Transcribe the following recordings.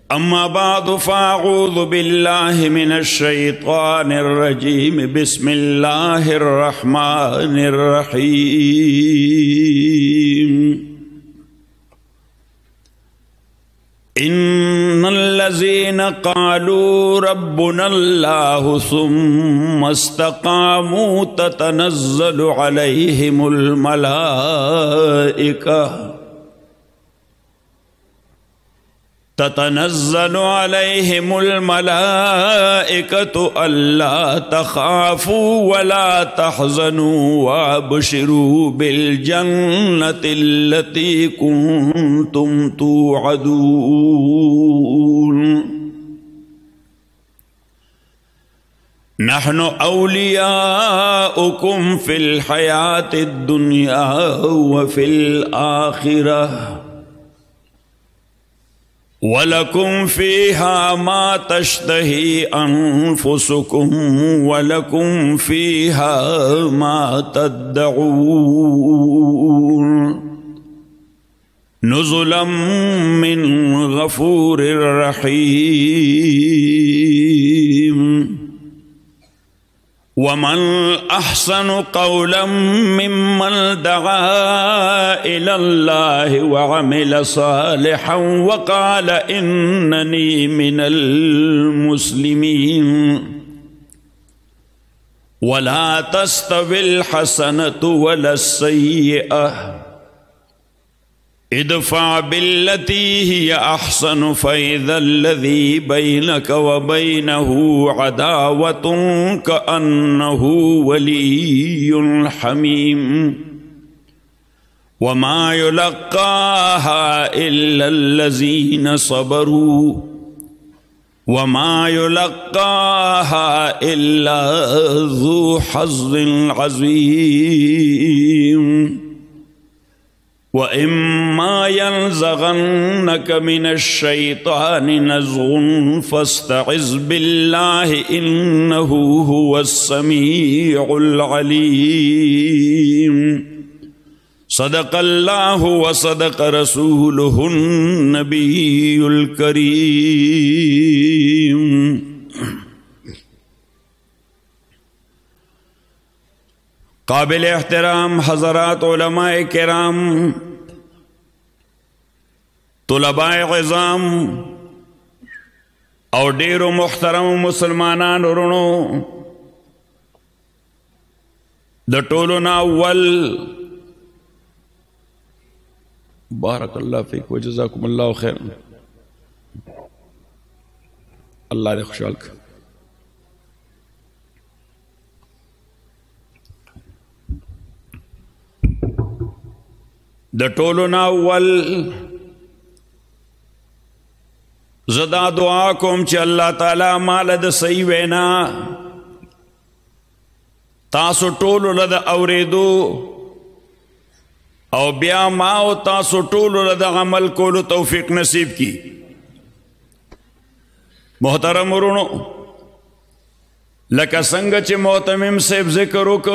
अम्मा बाद फ़अऊज़ु बिल्लाहि मिनश्शैतानिर्रजीम बिस्मिल्लाहिर्रहमानिर्रहीम। इन्नल्लज़ीना क़ालू रब्बुनल्लाहु सुम्मा इस्तक़ामू ततनज़्ज़लु अलैहिमुल मलाइका अल्ला तख़ाफ़ू वला तहज़नू वअबशिरू बिलजन्नति अल्लती कुन्तुम तुअदून। नहनु औलियाउकुम फ़िल हयातिद दुनिया व फ़िल आखिरह वलकुम फ़ीहा मा तश्तही अनफुसुकुम वलकुम फ़ीहा मा तद्दऊन। नुज़ुलम मिन गफ़ूरिर रहीम। वमन अहसनु क़ौलन मिम्मन दआ इलल्लाहि व अमिल सालिहन व क़ाल इन्ननी मिनल मुस्लिमीन। वला तस्तविल हसनतु वलस्सय्यअह इदफ़ा बिल्लती हिय अहसनु फ़इज़ल्लज़ी बैनक व बैनहु अदावतुन कअन्नहु वलिय्युन हमीम। वमा युलक्काहा इल्लल्लज़ीना सबरू वमा युलक्काहा इल्ला ज़ू हज़्ज़िन अज़ीम। व इम्मा यंज़गन्नक मिनश्शैतानि नज़्ग़ुन फ़स्तइज़ बिल्लाहि इन्नहु हुवस्समीउल अलीम। सदक़ल्लाहु व सदक़ रसूलुहुन नबियुल करीम। काबिल एहतराम हज़रात उलमाए किराम, तुलबाए इज़ाम और डेरो मुहतरम मुसलमानान रुणो द टोलोना अव्वल बारकल्लाह फ़ीक व जज़ाकुमुल्लाहु खैरन। अल्लाह ने खुशहाल कर। द टोलोना अव्वल ज़दा दुआ कोम च अल्लाह ताला मालद सही वेना तासु टोलो लद औरेदो और ब्या माओ तासु टोलो लद अमल कोलो तौफीक नसीब की। मोहतरम रुणो लका संग च मोहतमिम सेब जिक्रो को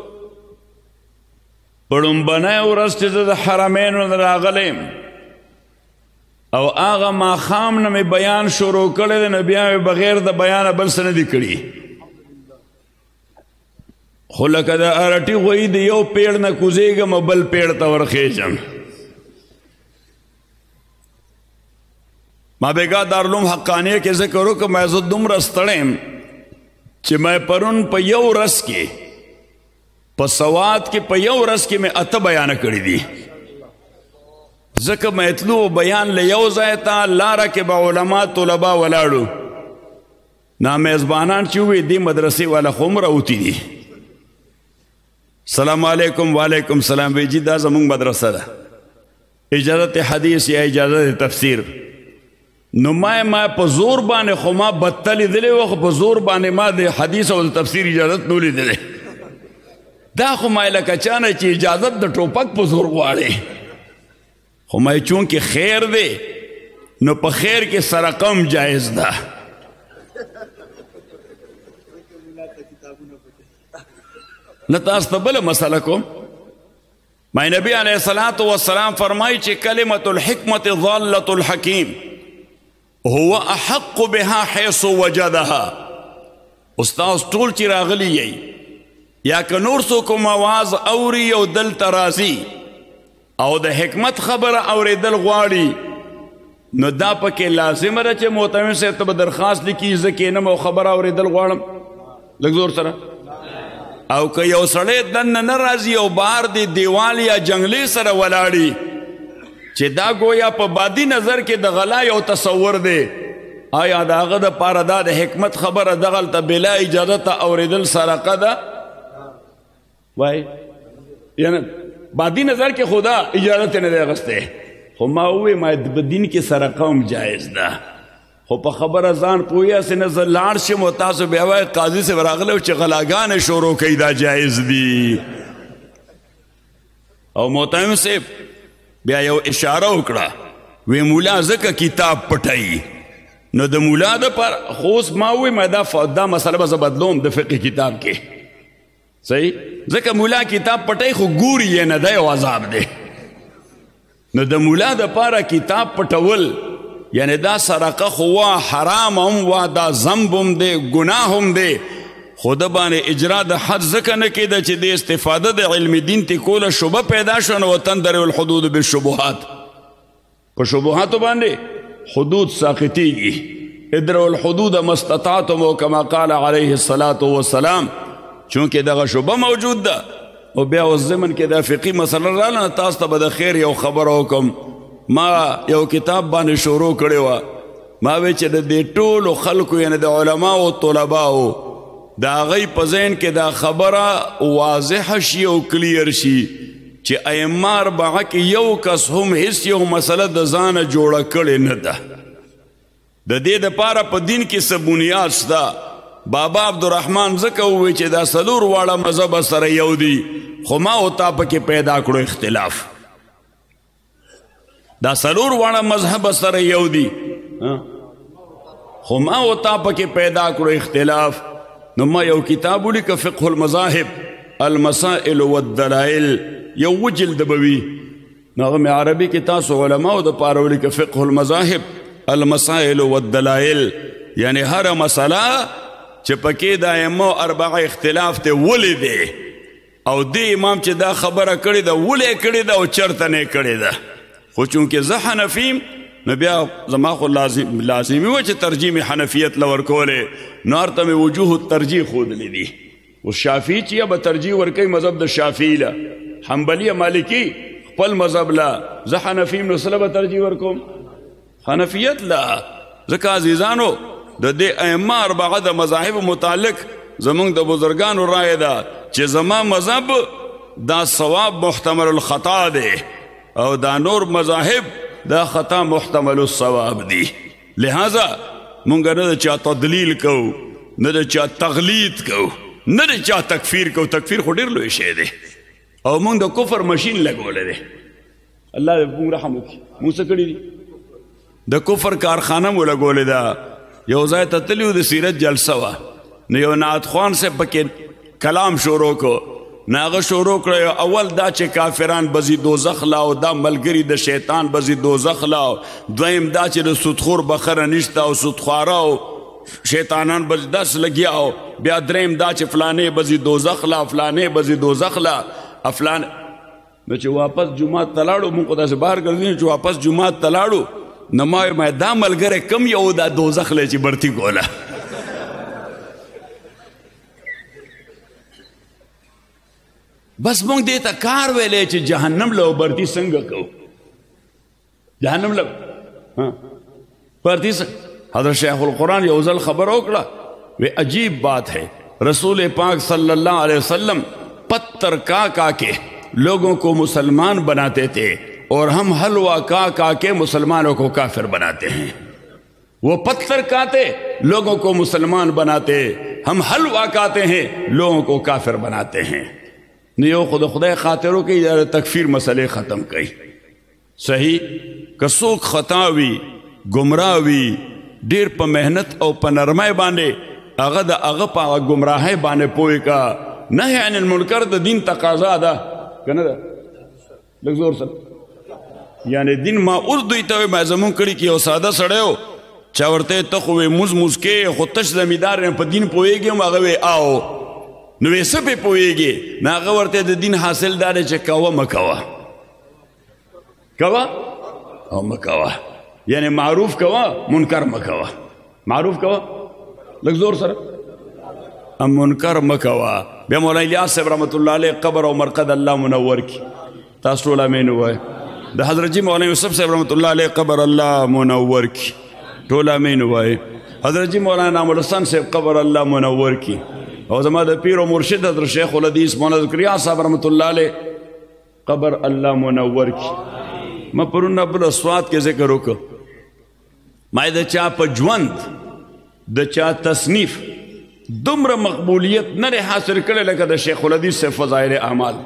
पड़ुम बनाए और हरमैन रागलेम और आगा माखाम न में बयान शुरू करे न बिया बगैर द बयान बल से नदी कड़ी खुलक द अरटी वही द यो पेड़ न कुजेगा मबल पेड़ तवर खेजम। माबेगा दारुलूम हक्कानिया कैसे करो कि मैं जुद्दुम रस्तड़ेम च मैं परुन पयौ रस के पसवात के पयौ रस के मैं अत बयान करी दी जक मैतलू बयान ले यौ जायता लारा के बाउलमा तुलबा वलाड़ू ना मेजबानान चुवे दी मदरसे वाला खुमरा उती दी। सलाम अलैकुम वालेकुम सलाम बेजी दा जमुंग मदरसा दा इजाजत हदीस या इजाजत तफसीर नुमाए माए पजोर बाने खुमा बत्तली दिले वख पजोर बाने मा दे हदीस और तफसीर इजाजत नूली दिले दा खुमाए लका चाने ची इजाजत द टोपक पजोर वाले खुमाए चूंकि खैर दे नो प खैर के सरकम जायज दा। नतास तबल मसला को मैं नबी अलैहिस्सलातु वस्सलाम फरमाई चे कलिमतुल हिकमत ज़ल्लतुल हकीम هو احق بها حيث وجدها. استاذ ټول چې راغلی یې یا که نور څوک آواز اوري او دلته راځي او د حکمت خبره اورېدل غواړي نو دا پکې لازمه ده چې محترم صاحب ته به درخواست لیکي زه کینم او خبره اورېدل غواړم لږ زور سره. او که یو سړی دننه نه راځي او بهر د دیوال یا جنګلې سره ولاړي چې دا گویا په بادي نظر کې د غلا یو تصور دی، آیا د هغه دپاره دا د حکمت خبره دغلته بلا اجازته اورېدل سرقه ده؟ وای یعنی بادي نظر کې خدا اجازت نه دی اخیستی، خو ما ووی ما په دین کې سرقه هم جایز ده، خو په خبره ځان پوهیاسې نه زه لاړ شم او تاسو بیا وایي قاضي صاحب راغلی چې غلاګانې شروع کوي دا جایز دي. او محترم صاحب بیا یو اشاره وکړه وی مولا ځکه کتاب پټوي نو د مولا دپاره خو اوس ما ووی ما دا مسله به زه بدلوم د فقه کتاب کې صحیح، ځکه مولا کتاب پټوي خو ګوري یې نه دی او عذاب دی. نو د مولا دپاره کتاب پټول یعنی دا سرقه خو وا حرام هم وا دا ذنب هم دی ګناه هم دی، خو د باندې اجرا د حد ځکه نه کېده چې د استفاده د علم دین تی کوله شبه پیدا شو نو وتندرع الحدود بالشبهات، په شبهاتو باندې حدود ساقطیږي. ادرعوا الحدود ما استطعتم او کما قال علیه الصلاة والسلام، چونکې دغه شبه موجود ده. او بیا اوس ضمن کې دا فقهي مسله راله تاسو ته به د خیر یو خبره وکم. ما یو کتاب باندې شروع کړی وه، ما وی چې د دې ټولو خلکو یعنی د علماو او طلباو د هغوی په ذهن کې دا خبره واضحه شي او کلیر شي چې ائمه اربعه کې یو کس هم هیڅ یو مسله د ځانه جوړه کړې نه ده. د دې دپاره په دین کې څه بنیاد شته. بابا عبدالرحمن ځکه ووی چې دا څلور واړه مذهب سره یو دي، خو ما او تا پکې پیدا کړو اختلاف. دا څلور واړه مذهب سره یو دي خو ما او تا پکې پیدا کړو اختلاف. نو ما یو کتاب ولیکه فقه المذاهب المسائل والدلائل، یو جلد به وي، نو هغه مې عربي کې تاسو علماو دپاره ولیکه فقه المذاهب المسائل والدلائل، یعنی هره مسله چې پکې د ائمو اربعه اختلاف ته ولې دی او دې امام چې دا خبره کړې ده ولې کړې ده او چرته نه کړې ده. خو چونکې زه حنفیم نو بیا زما خو لازمي وه چې ترجیح مې حنفیت له ورکولې، نو هرته مې وجوه الترجیح ښودلې دي. اوس شافعي چې یا به ترجیح ورکوي مذهب د شافعي له، حنبلي مالکي خپل مذهب له، زه حنفیم نو سله به ترجیح ورکوم حنفیت له. ځکه عزیزانو د دې ائمه اربعه د مذاهب متعلق زمونږ د بزرګانو رایه ده چې زما مذهب دا صواب محتمل الخطا دی او دا نور مذاهب دا خطا محتمل الصواب دی. لہذا مونږ نه د چا تدلیل کوو، نه د چا تغلید کوو، نه د چا تکفیر کوو. تکفیر خو ډېر لوی شی دی او مونږ د کفر مشین لګولی دی. الله دې مونږ رحم وکړي. مونږ څه کړي دي؟ د کفر کارخانه مو لګولې ده. یو ځای ته تللي د سیرت جلسه وه، نو یو نعت خوان صاحب پکې کلام شروع کو. نو هغه شروع کړی اول دا چې کافران بزي دوزخ لا او دا ملګري د شیطان بزي دوزخ لا، دویم دا چې د سودخور بخره نشته او سودخواره او شیطانان بزي دس لګیا او بیا دریم دا چې فلانې بزي دوزخ لا فلانې بزي دوزخ لا افلان. نو چې واپس جمعات ته لاړو مونږ خو داسې بهر ګرځي چې واپس جمعات ته لاړو نو ما دا ملګری کم یو دا دوزخ لی چې برتی کوله. بس مونږ دې ته کار ویلی چې جهنم له برتی څنګه کوو، جهنم له برتی حضرت شیخ القرآن یو ځل خبر وکړه وی عجیب بات ہے، رسول پاک صلی اللہ علیہ وسلم پتھر کا کے لوگوں کو مسلمان بناتے تھے اور ہم حلوہ کا کے مسلمانوں کو کافر بناتے ہیں. وہ پتھر کاتے لوگوں کو مسلمان بناتے، ہم حلوہ کاتے ہیں لوگوں کو کافر بناتے ہیں. نیو خدای خاطروں کی تکفیر مسئلے ختم کئی. صحیح کسوک خطاوی گمراوی ډیر په محنت او په نرمۍ باندې هغه د هغه په ګمراهۍ باندې پوه کا. نهی عن المنکر د دین تقاضا ده که نه ده؟ لږ زور سره یعنی دین ما اوس دوی ته ما زمون کړي کې یو ساده سړی و چا ورته ته خو موز موز کې خو تش زمیدار په دین پوهېږم هغه وی آو نو وی څه پې پوهېږې نو هغه ورته د دین حاصل دا دی چې کوه مه کوه کوه او مه کوه یعنی معروف کوه منکر مه کوه معروف کوه لږ زور سره منکر مه کوه بیا مولانا الیاس صاحب رحمت الله علیه قبر او مرقد الله منور کی تاسو ټول امین ووایئ د حضرت جی مولانا یوسف صاحب رحمت الله علیه قبر الله منور کی ټول امین ووایئ حضرت جی مولانا نعم الحسن صاحب قبر الله منور کی او زما د پیر او مرشد حضرت شیخ الحدیث مولانا ذکریا صاحب رحمت الله علیه قبر الله منور کی ما پرون بل اسوات کې ذکر وکړ ما د چا په ژوند د چا تصنیف دومره مقبولیت نه حاصل کړی لکه د شیخ الحدیث صاحب فضائل اعمال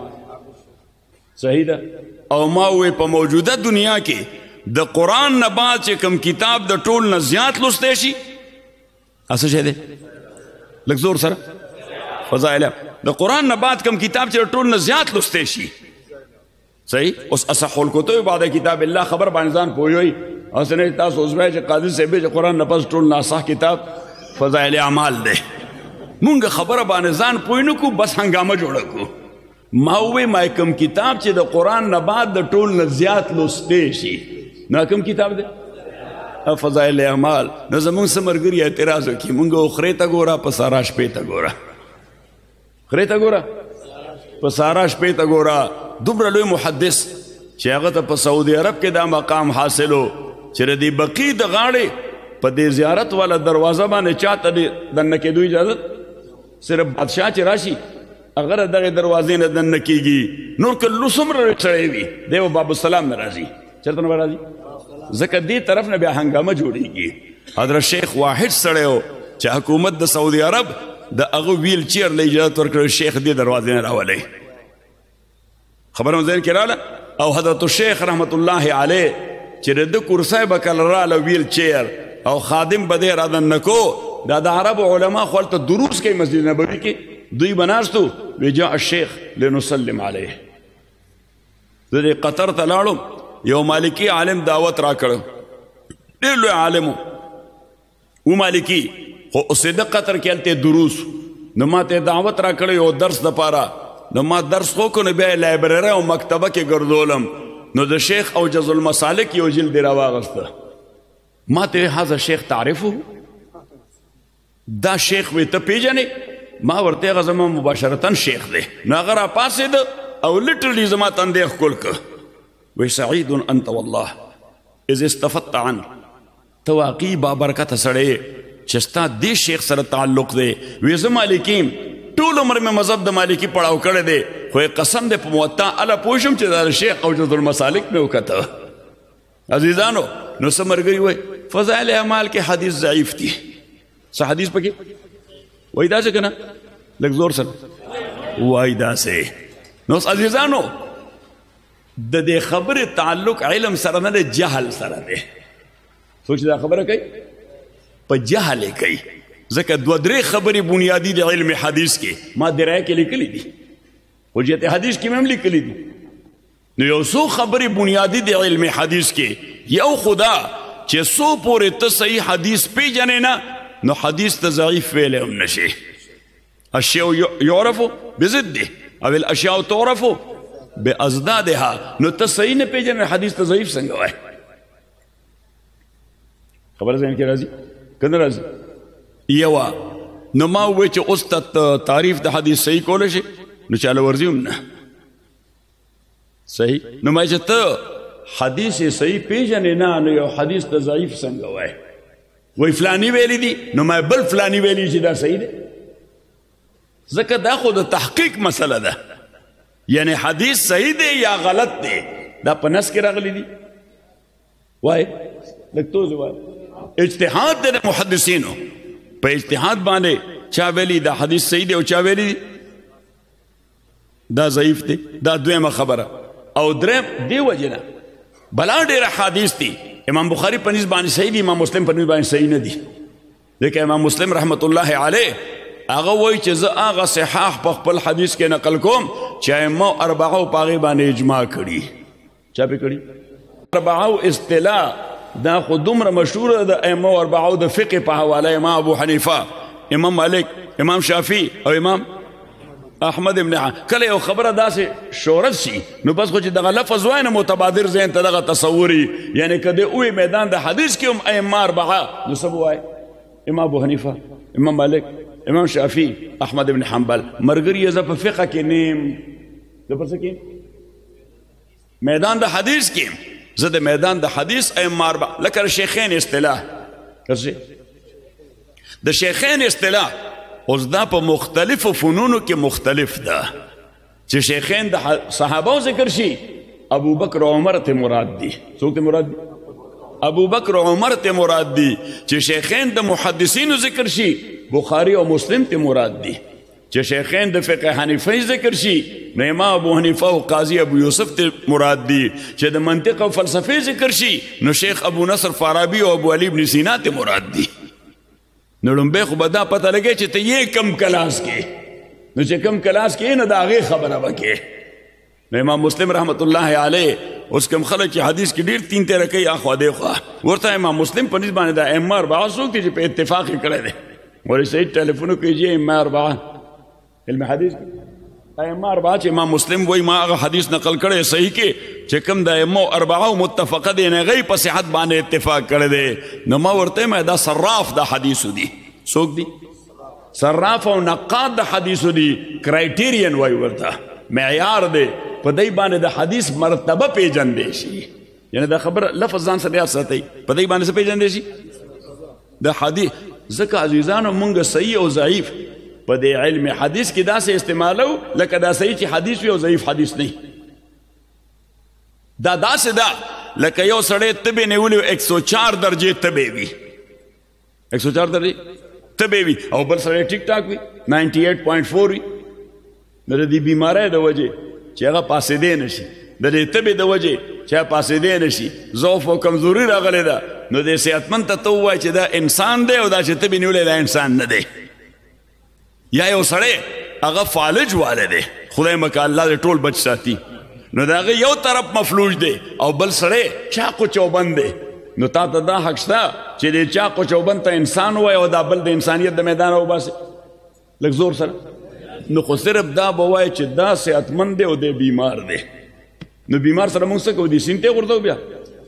صحیح ده او ما وی په موجوده دنیا کې د قرآن نه بعد چې کوم کتاب د ټول نه زیات لوستی شي څه شی دی لږ زور سره فضائل د قرآن نه بعد کوم کتاب چې د ټول نه زیات لوستی شي صحیح اوس اصح الکتب بعد کتاب الله خبر باندې ځان پوهوئ او څه نه تاسو اوس وایئ چې قاضي صاحب چې قرآن نه پس ټول نه اصح کتاب فضائل اعمال دی مونږ خبره باندې ځان پوه نه کړو بس هنګامه جوړه کړو ما وی ما کوم کتاب چې د قرآن نه بعد د ټول نه زیات لوستی شي نو کوم کتاب دی فضائل اعمال نو زمونږ څه ملګري اعتراض وکړي مونږ خرې ته ګوره په سارا شپې ته ګوره خرې ته ګوره په سارا شپې ته ګوره دومره لوی محدث چې هغه ته په سعودي عرب کې دا مقام حاصلو چې د بقي د غاړې په دې زیارت والا دروازه باندې چاته دننه کېدو اجازت صرف بادشاه چې راشي اگر دغه دروازې نه دننه کېږي نور که لو څومره سړی وي دی به باب السلام نه راځي چېرته نه به راځي ځکه دې طرف نه بیا هنګامه جوړېږي حضرت شیخ واحد سړی و چې حکومت د سعودي عرب د هغه ویل چیر له اجازت ورکړی شیخ دې دروازې نه راولی خبره مو ذهن کې راغله او حضرت الشیخ رحمت الله علیه چې د کرسی به کله راله ویل چیر او خادم به دې رادننه کو دا د عربو علما خو هلته دروس کوي مسجد نبوي کې دوی بناستو وی جاء الشیخ لنسلم علیه زه دې قطر ته لاړم یو مالکی عالم دعوت را کړم ډېر لوی عالم و مالکی خو اوسېده قطر کې هلته دروس نو ما ته دعوت را کړی یو درس دپاره نو ما درس وکړو نو بیا یې لایبرري او مکتبه کې ګرځولم نو د شیخ اوجز المسالک یو جلد یې راواغسته ما ته هذا شیخ تعرفه دا شیخ وی ته پیژنې ما ورته هغه زما مباشرتا شیخ دی نو هغه راپاڅېده او لټرلی زما تندی ښکل که وی سعید انت والله اذ استفدت عنه ته واقعي بابرکته سړی چې ستا دې شیخ سره تعلق دی وی زه مالکیم ټول عمر مې مذهب د مالکي پړاو کړی دی خو قسم دی په موطا اله پوه شم چې دا شیخ اوجز المسالک مې وکته عزیزانو نو څه ملګري وایي فضائل اعمال کې حدیث ضعیف دي څه حدیث پکې وایي داسې که نه لږ زور سره وایي داسې نو عزیزانو د دې خبرې تعلق علم سره نه دی جهل سره دی څوک چې دا خبره کوي په جهل یې کوي ځکه دوه درې خبرې بنیادي د علم حدیث کې ما درایه کې لیکلي دي حجت حدیث کې مې هم لیکلي دي نو یو څو خبرې بنیادي د علم حدیث کې یو خدا چې څو پورې ته صحیح حدیث پیژنې نه نو حدیث ته ضعیف ویلی هم نشي الشیء یعرف بضده او الاشیاء تعرف باضدادها نو ته صحیح نه پیژنې حدیث ته ضعیف څنګه وایي خبره ذهن کې راځي که نه راځي یوه نو ما ووایي چې اوس ته تعریف د حدیث صحیح کولی شي نو چاله ورځي هم نه صحیح نو ما چې ته حدیث صحیح پیژنې نه نو یو حدیث ته ضعیف څنګه وایي وی فلانی ویلی دی نو ما بل فلانی ویلی چې دا صحیح دی ځکه دا خو د تحقیق مسله ده یعنی حدیث صحیح دی یا غلط دی دا په نس کې راغلی دی وایي لږ توضیح وایي اجتهاد دی د محدثینو په اجتهاد باندې چا ویلی دا حدیث صحیح دی او چا ویلی دی دا ضعیف دی دا دویمه خبره او دریم دی وجه نه بلا ډېر حدیث دی امام بخاری په نسبت باندې صحیح دی امام مسلم په نسبت باندې صحیح نه دی ځکه امام مسلم رحمت الله علیه هغه وایي چې زه هغه صحاح په خپل حدیث کې نقل کوم چې ائمه اربعو په هغې باندې اجماع کړي چا پې کړي اربعو اصطلاح دا خو دومره مشهوره د ائمه اربعو د فقه په حواله امام ابو حنیفه، امام مالک، امام شافعي او امام احمد ابن کله یو خبره داسې شهرت شي نو بس خو چې دغه لفظ وای نه متبادر ذهن ته دغه تصوري، یعنی کده اوی میدان د حدیث کې هم ائمه اربعه نو سب وای امام ابو حنیفه، امام مالک، امام شافعي، احمد ابن حنبل. مرګري ز په فقه کې نیم د پرڅ کې میدان د حدیث کې زه د میدان د حدیث ائمه اربعه لکه شیخین اصطلاح د شیخین اصطلاح اوس دا په مختلفو فنونو کې مختلف ده چې شیخین د صحابه ذکر شي ابو بکر او عمر ته مراد دي. څوک ته مراد دي؟ ابو بکر او عمر ته مراد دي. چې شیخین د محدثینو ذکر شي بخاری او مسلم ته مراد دي. چې شیخین د فقه حنیفی ذکر شي نو امام ابو حنیفه او قاضی ابو یوسف ته مراد دي. چې د منطق او فلسفه ذکر شي نو شیخ ابو نصر فارابی او ابو علی ابن سینا ته مراد دي. نو لومبه خو به دا پته لګی چې ته یې کم کلاس کې نو چې کم کلاس کې نه د هغې خبره وکې. نو امام مسلم رحمت الله علیه اوس کم خلک چې حدیث کې ډېر تین تیره کوي اخوا دیخوا ورته امام مسلم په نسبت باندې د ائمه اربعه څوک دي چې په اتفاق یې کړی دی. مولوي سعید ټلیفون کوي ائمه اربعه علم حدیث ائمه اربعه چې امام مسلم وایي ما هغه حدیث نقل کړی صحیح کې چې کوم د ائمه اربعه متفقه دي نه غي په صحت باندې اتفاق کړی دی. نو ما ورته ما دا صراف د حدیثو دي. څوک دي؟ صراف او نقاد د حدیثو دي. کرایټیرین وایي ورته معیار دی په دې باندې د حدیث مرتبه پیژندې شي. یعنی دا خبر لفظ ځان سره یاد ساتئ په دې باندې څه پیژندې شي د حدیث. ځکه عزیزانو مونږ صحیح او ضعیف په دې علم حدیث کې داسې استعمالو لکه دا صحیح چې حدیث وي او ضعیف حدیث نه. دا داسې ده لکه یو سړی تبې نیولي 104 درجې تبې وي 104 درجې تبې وي او بل سړی ټیک ټاک وي 98.4 وي. نو د دې بیمارۍ د وجې چې هغه پاسېدی نشي د دې تبې د وجې چې هغه پاسېدی نشي ضعف او کمزوري راغلی ده نو د صحتمند ته ته ووایي چې دا انسان دی او دا چې تبې نیولی دا انسان نه دی. یا یو سړی هغه فالج والی دی خدای مکه الله دې ټول بچ ساتي نو د هغه یو طرف مفلوج دی او بل سړی چاقو چوبند دی نو تا ته دا حق شته چې د چاقو چوبند ته انسان ووایي او دا بل د انسانیت د میدانه وباسي لږ زور سره. نو خو صرف دا به وایي چې دا صحتمند دی او دی بیمار دی. نو بیمار سره موږ څه کوو دې سین ته غورځو بیا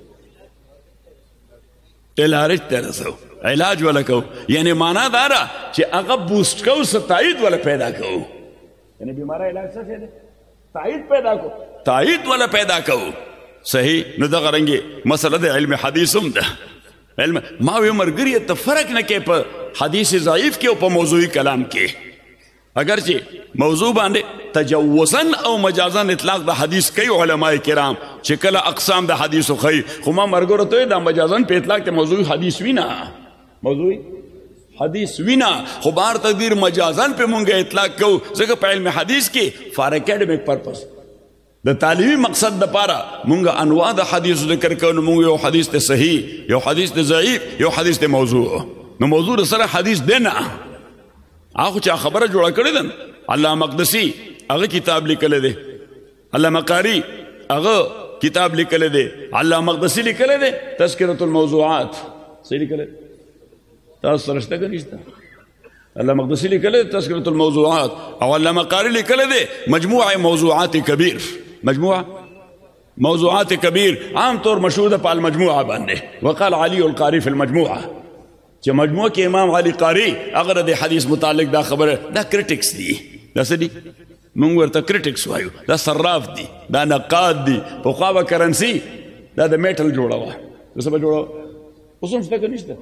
علاج ته رسو علاج ولا کوو. یعنی معنا دا ده چې هغه بوسټ کوو څه تایید ولا پیدا کوو. یعنی بیماری علاج څه دی تایید پیدا کوو تایید ولا پیدا کوو. صحیح. نو دغه رنګې مسله د علم حدیث هم ده. علم ما وی مرګري ته فرق نه کوي په حدیث ضعیف کې او په موضوعي کلام کې. اگرچه موضوع باندې تجوزا او مجازا اطلاق د حدیث کوي علماء کرام چې کله اقسام د حدیثو خي خو ما مرګرو ته دا مجازا په اطلاق ته موضوعي حدیث وینا موضوعي حدیث وینا خو بار تقدیر مجازا په مونږه اطلاق کو ځکه په علم حدیث کې فار اکیډمیک پرپس د تعلیمي مقصد د پاره مونږه انواع د حدیث ذکر کوو. مونږ یو حدیث ته صحیح یو حدیث ته ضعیف یو حدیث ته موضوع. نو موضوع سره حدیث دینا هغه چې خبره جوړه کړې ده علامه مقدسی هغه کتاب لیکلی دی علامه قاری هغه کتاب لیکلی دی علامه مقدسی لیکلی دی تذکرة الموضوعات صحیح لیکلی تاسو سره شته که نشته علامه مقدسی لیکلی دی تذکرة الموضوعات او علامه قاری لیکلی دی مجموعه موضوعات کبیر مجموعه موضوعات کبیر عام طور مشهور ده په المجموعه باندې. وقال علي القاري في المجموعه چې مجموعه کې امام علي قاری هغه د حدیث متعلق دا خبره دا کرټکس دي دا څه دي موږ ورته کرټکس وایو دا صراف دي دا نقاد دي. پخوا به کرنسي دا د میټل جوړوه څه به جوړوه اوس هم شته که نشته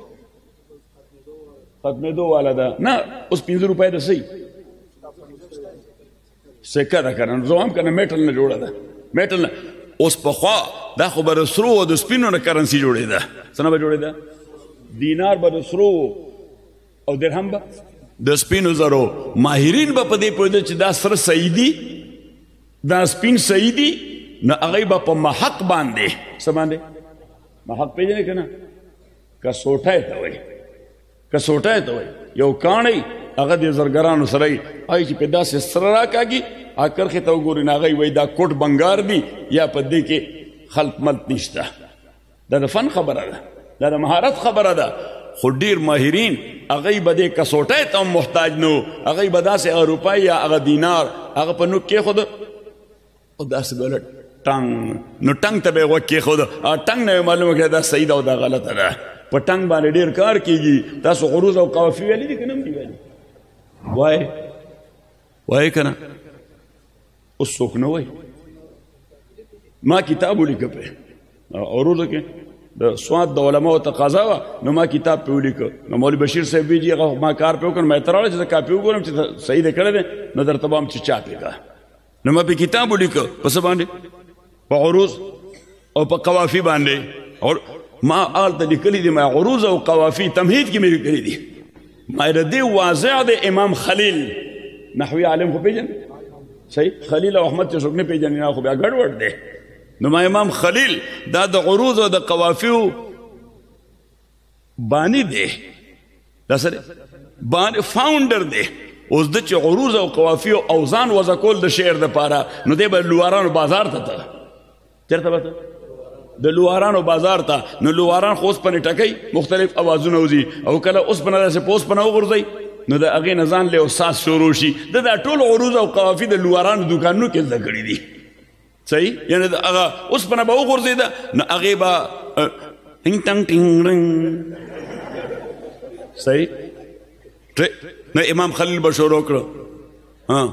ختمېدو والا ده نه اوس 5 روپۍ ده صحیح سکه ده که نه زه هم که نه میټل نه جوړه ده میټل نه. اوس پخوا دا خو به د سرو او د سپینو نه کرنسي جوړېده څه نه به جوړېده دینار به د سرو او درهم به د سپینو زرو. ماهرین به په دې پوهېدل چې دا سره صحیح دي دا سپین صحیح دي نو هغوی به په محق باندې څه باندې محق پېژنې که نه کسوټی ته وایي کسوټی ته وایي یو کاڼی هغه د زرګرانو سره یي هغوی چې په داسې سره راکاږي هغه کرښې ته وګوري نو هغوی وایي دا کوټ بنګار دي یا په دې کې خلط ملط نشته دا د فن خبره ده، دا د مهارت خبره ده. خو ډېر ماهرین هغوی به دې کسوټۍ ته هم محتاج نه و، هغوی به داسې هغه روپۍ یا هغه دینار هغه په نوک کېښوده او داسې به ټنګ، نو ټنګ ته به یې غوږ کېښوده، ټنګ نه یې معلومه کړه دا صحیح ده او دا غلطه ده. په ټنګ باندې ډېر کار کېږي. تاسو عروض او قوافي ویلي دي که نه هم دي ویلي؟ وایې که نه؟ اوس څوک نه وایي. ما کتاب ولیکه پرې عروضو کې د سواد د علماو تقاضا وه، نو ما کتاب پې ولیکه. نو مولوي بشیر صاحب ویجي هغه ما کار پې وکړ، ما یې ته راوړه چې زه کاپي وګورم چې صحیح دی کړی دی، نو درته به هم چې چاپ یې کړه. نو ما پې کتاب ولیکه په څه باندې؟ په عروض او په قوافي باندې. ما هلته لیکلي دي ما عروض او قوافي تمهید کې مې لیکلي دي. ما د دې واضح دی امام خلیل نحوي عالم خو پېژنې؟ صحیح خلیل او احمد چې څوک نه پېژني نه خو بیا ګډوډ دی. نو ما امام خلیل دا د عروض او د قوافیو بانی دی، دا سره بانی فاونډر دی. اوس د چې عروض او قوافیو اوزان وضع کول د شعر دپاره، نو دی به لوارانو بازار ته ته چېرته به ته د لوارانو بازار ته. نو لواران خو اوسپنې ټکوي، مختلف اوازونه وځي، او کله اوسپنه داسې په اوسپنه وغورځوي نو د هغې نه ځان له ساز شروع شي. د دا ټول عروض او قوافي د لوارانو دوکانونو کې زده کړي دي. صحیح؟ یعنې د هغه اوسپنه به وغورځېده نو هغې به ټینګ ټنګ ټینګ رنګ. صحیح؟ نو امام خلیل به شروع کړه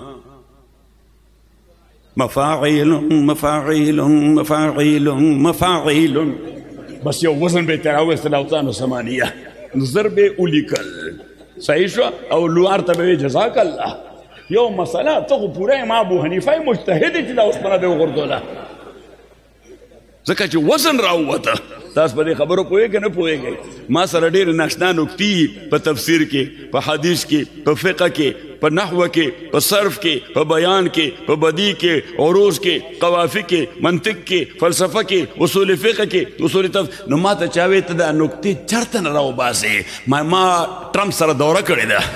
مفاعیل مفاعیل مفاعیل مفاعیل، بس یو وزن به یې ترې راوویستل اوزانو ثمانیه، زر به یې ولیکل. صحیح شوه؟ او لوار ته به یې جزاک الله. یو مسله ته خو پوره یم ابو حنیفه مجتهد چې دا اوسپنه به یې وغورځوله، ځکه چې وزن راووته. تاسو په دې خبرو پوهېږئ نه پوهېږئ؟ ما سره ډېرې ناشنا نکتې په تفسیر کې، په حدیث کې، په فقه کې، په نحوه کې، په صرف کې، په بیان کې، په بدیع کې، عروض کې، قوافي کې، منطق کې، فلسفه کې، اصول فقه کې، اصول تفسیر. نو ما ته چا ویې ته دا نکتې چېرته نه راوباسې؟ ما ټرمپ سره دوره کړې ده،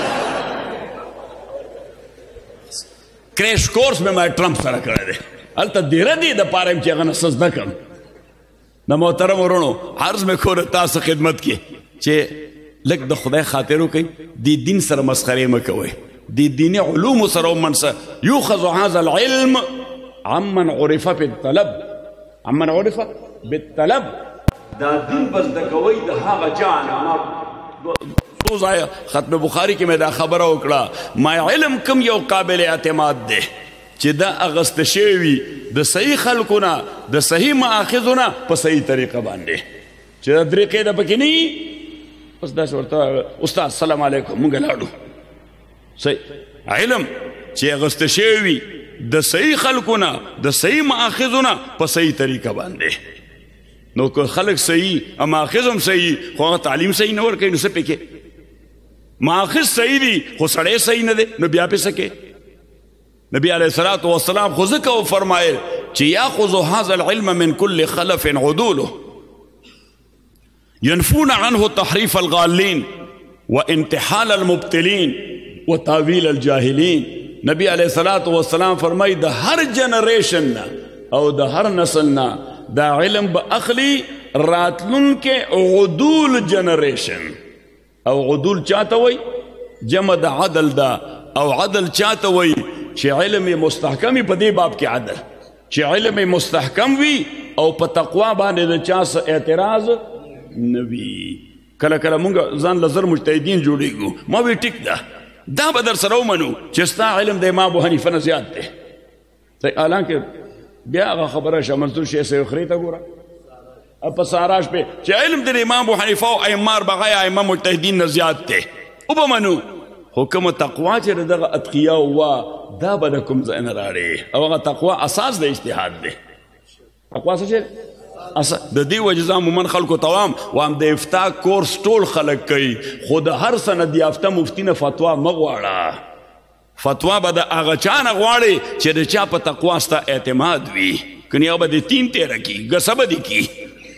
کریش کورس مې ما ټرمپ سره کړی دی. هلته دیره دی د پاره یم چې هغه نه څه زده کړم. د محترم ورونو عرض مې کړو تاسو خدمت کې چې لږ د خدای خاطر وکئ، دې دین سره مسخرې مه کوئ، دې دیني علومو سره ومنسه. یوخذ هذا العلم عمن عرف بالطلب، عمن عرف بالطلب. دا دین به زده کوئ د هغه چا نه. څو ځایه ختم بخاري کې مې دا خبره وکړه، ما علم کوم یو قابل اعتماد دی چې دا اغسته شوی وي د صحیح خلکو نه، د صحیح ماخذو نه په صحیح طریقه باندې، چې دا درې قیده پکې نه وي. اوس داسې ورته استاد سلام علیکم مونږ لاړو. صحیح علم چې اغسته شوی وي د صحیح خلکو نه، د صحیح ماخذو نه په صحیح طریقه باندې. نو که خلک صحیح ماخذ هم صحیح خو هغه تعلیم صحیح نه ورکوي، نو څه پکې؟ ماخذ صحیح دي خو سړی صحیح نه دی، نو بیا پې څه کې؟ نبی علیہ الصلوۃ والسلام خو ځکه وفرمایل چې یاخذ هذا العلم من كل خلف عدوله ينفون عنه تحریف الغالین وانتحال المبتلین وتاویل الجاهلین. نبی علیہ الصلوۃ والسلام فرمای د هر جنریشن نه او د هر نسل نه دا علم به اخلي راتلونکې عدول جنریشن. او عدول چاته وای؟ جمع د عدل دا، او عدل چاته وای؟ چې علم مستحکم په دې باب کې عدل، چې علم مستحکم وي او په تقوا باندې د چا څه اعتراض نه وي. کله کله مونږ ځان له زر مجتهدین جوړېږو، ما وی ټیک ده دا به در سره ومنو چې ستا علم د امام ابو حنیفه نه زیات دی. حالانکه بیا هغه خبره شه منصور شیخ سیخري ته ګوره په ساراش پې چې علم د امام ابو حنیفه او ائمه اربعه ائمه مجتهدین نه زیات دی، وبمنو. خو کومه تقوا چې دغه اتقیاء وه دا به د کوم ځای نه راړې، او هغه تقوا اساس د اجتهاد دی. تقوا څه شی د دې وجه عموما خلکو توام وام د افتا کورس ټول خلک کوي، خو د هر سند یافته مفتي نه فتوا مه غواړه. فتوا به د هغه چا نه غواړې چې د چا په تقوا ستا اعتماد وي، کنې هغه به د تین تیره کي ګسه به دې کي.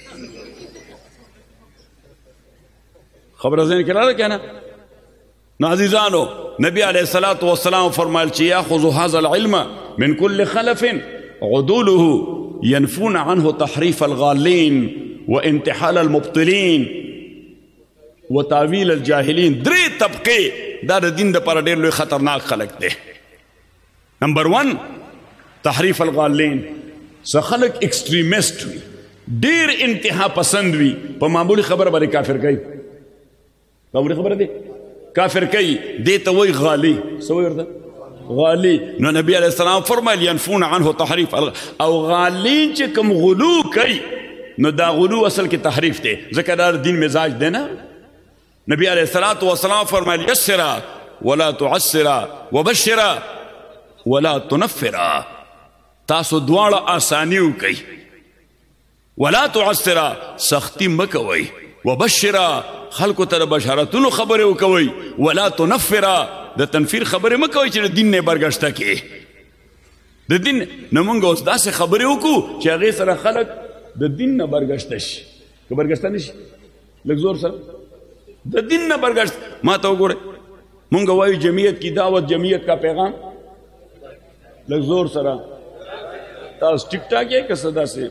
خبره ذهن کې راغله که نه؟ نو عزیزانو نبی علیہ الصلوۃ والسلام فرمایل چې یاخذ هذا العلم من كل خلف عدوله ينفون عنه تحریف الغالین وانتحال المبطلین وتاویل الجاهلین. درې طبقې دا د دین دپاره ډېر لوی خطرناک خلک دی. نمبر 1 تحریف الغالین. څه خلک ایکسټریمسټ وي، ډېر انتها پسند وي، په معمولي خبره باندې کافر کوي. معمولي خبره دی کافر کوي، دې ته وایي غالي. څه وایي ورته؟ غالی. نو نبی علیہ السلام فرمایل ینفون عنه تحریف او غالین چې کوم غلو کوي نو دا غلو اصل کې تحریف دی، ځکه دا دین مزاج دی نه. نبی علیہ السلام فرمایل یسرا ولا تعسرا وبشرا ولا تنفرا. تاسو دواړه آسانی وکئ، ولا تعسرا سختی مکوئ، وبشرا خلکو ته د بشارتونو خبرې وکوئ، ولا تنفرا د تنفیر خبرې مه کوئ چې د دین نه برګشته کې. د دین نه موږ اوس داسې خبرې وکړو چې هغې سره خلک د دین نه برګشته شي. که برګشته نه شي لږ زور سره د دین نه برګشت. ما ته وګورئ، موږ وایو جمعیت کی دعوت، جمعیت کا پیغام. لږ زور سره تاسو ټیک ټاک یې که څه داسې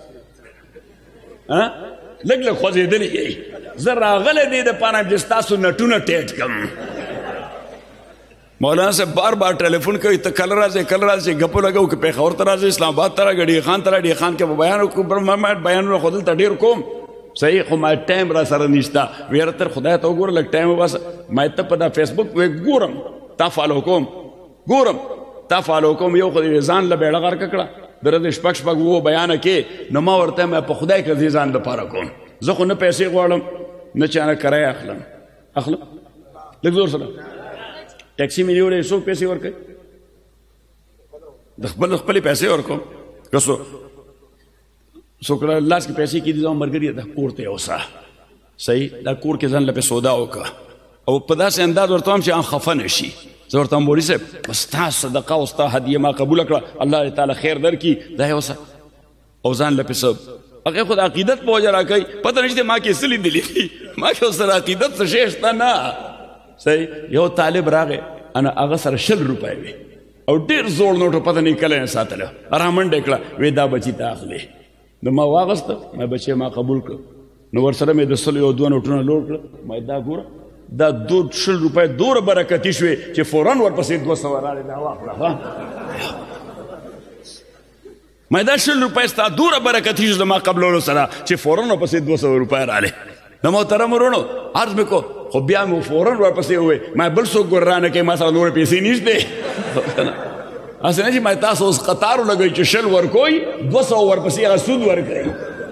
لږ لږ خوځېدلي یې. زه راغلی دی دپاره چې ستاسو نټونه ټیټ کړم. مولانا صاحب بار بار ټلیفون کوي، ته کله راځې کله راځې، ګپو لګو که پېښور ته راځې، اسلام آباد ته راځې، ډي خان ته راځې، ډي خان کې به بیان وکړو. ما بیانونه خو دلته ډېر کوم، صحیح، خو ما ټایم را سره نشته. ویره تر خدای ته وګوره لږ ټایم وباسه. ما ته په دا فیسبوک ګورم، تا فالو کوم، ګورم تا فالو کوم. یو خو دې ځان له بیړه غرقه کړه، د ورځې شپږ شپږ اووه بیانه کې. نو ما ورته ما په خدای که دې ځان دپاره کوم. زه خو نه پیسې غواړم نه چا نه کرایه اخلم. لږ زور سره ټیکسي مې نیولی، څوک پیسې ورکوي؟ د خپلې پیسې ورکوم. که څوک لاس کې پیسې کېدي زما ملګري دا کور ته یوسه، صحیح، دا کور کې ځان له پې سودا وکړه او په داسې انداز ورته وایم چې ان خفه نه شي. زه ورته وایم مولي صاحب ستا صدقه او ستا هدیه ما قبوله کړه، الله تعالی خیر درکړي، دا یوسه او ځان له پې څه. هغې خو د عقیدت په وجه راکوي، پته نشته ما کې څه لیدلي دي، ما کې ورسره عقیدت څه شی شته نه. صحیح. یو طالب راغی، انا هغه سره 20 روپۍ وي او ډېر زوړ نوټ، پته نه کله یې ساتله، رامنډه یې کړه، وی دا بچي ته اخلي. نو ما واغسته، ما بچی ما قبول کړ. نو ورسره مې د 100 یو 2 نوټونه لوړ کړه. ما دا ګوره دا 20 روپۍ دومره برکتي شوې چې فوراً ورپسې 200 راغلې. دا واخله ما دا 20 روپۍ ستا دومره برکتي شو زما قبلولو سره چې فوراً ورپسې 200 روپۍ راغلې. نو محترم ورونو عرض مې کو، خو بیا مې فوراً ورپسې وویل ما بل څوک ګور رانه کوي، ما سره نورې پیسې نشته. هسې نه چې ما تاسو اوس قطار ولګوئ چې 20 ورکوئ، 200 ورپسې هغه سود ورکوئ.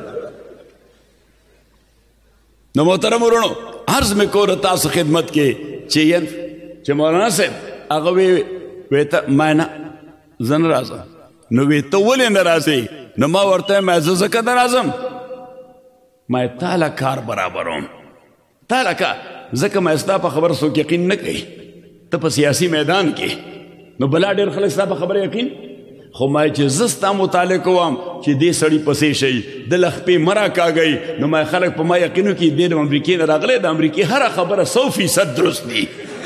نو محترم ورونو عرض مې کو د تاسو خدمت کې چې مولانا صاحب هغه وی ته ما نه زه نه راځم. نو وی ته ولې نه راځې؟ نو ما ورته وایم زه ځکه نه راځم ما تاله کار برابروم، تاله کار، ځکه ما ستا په خبره څوک یقین نه کوي. ته په سیاسي میدان کې نو بلا ډېر خلک ستا په خبره یقین، خو ما چې زه ستا مطالعه کوم چې دې سړي پسې شي، د لخپې مه راکاږئ، نو ما خلک په ما یقین وکړي دی د امریکې نه راغلی، د امریکې هره خبره 100% درست دي.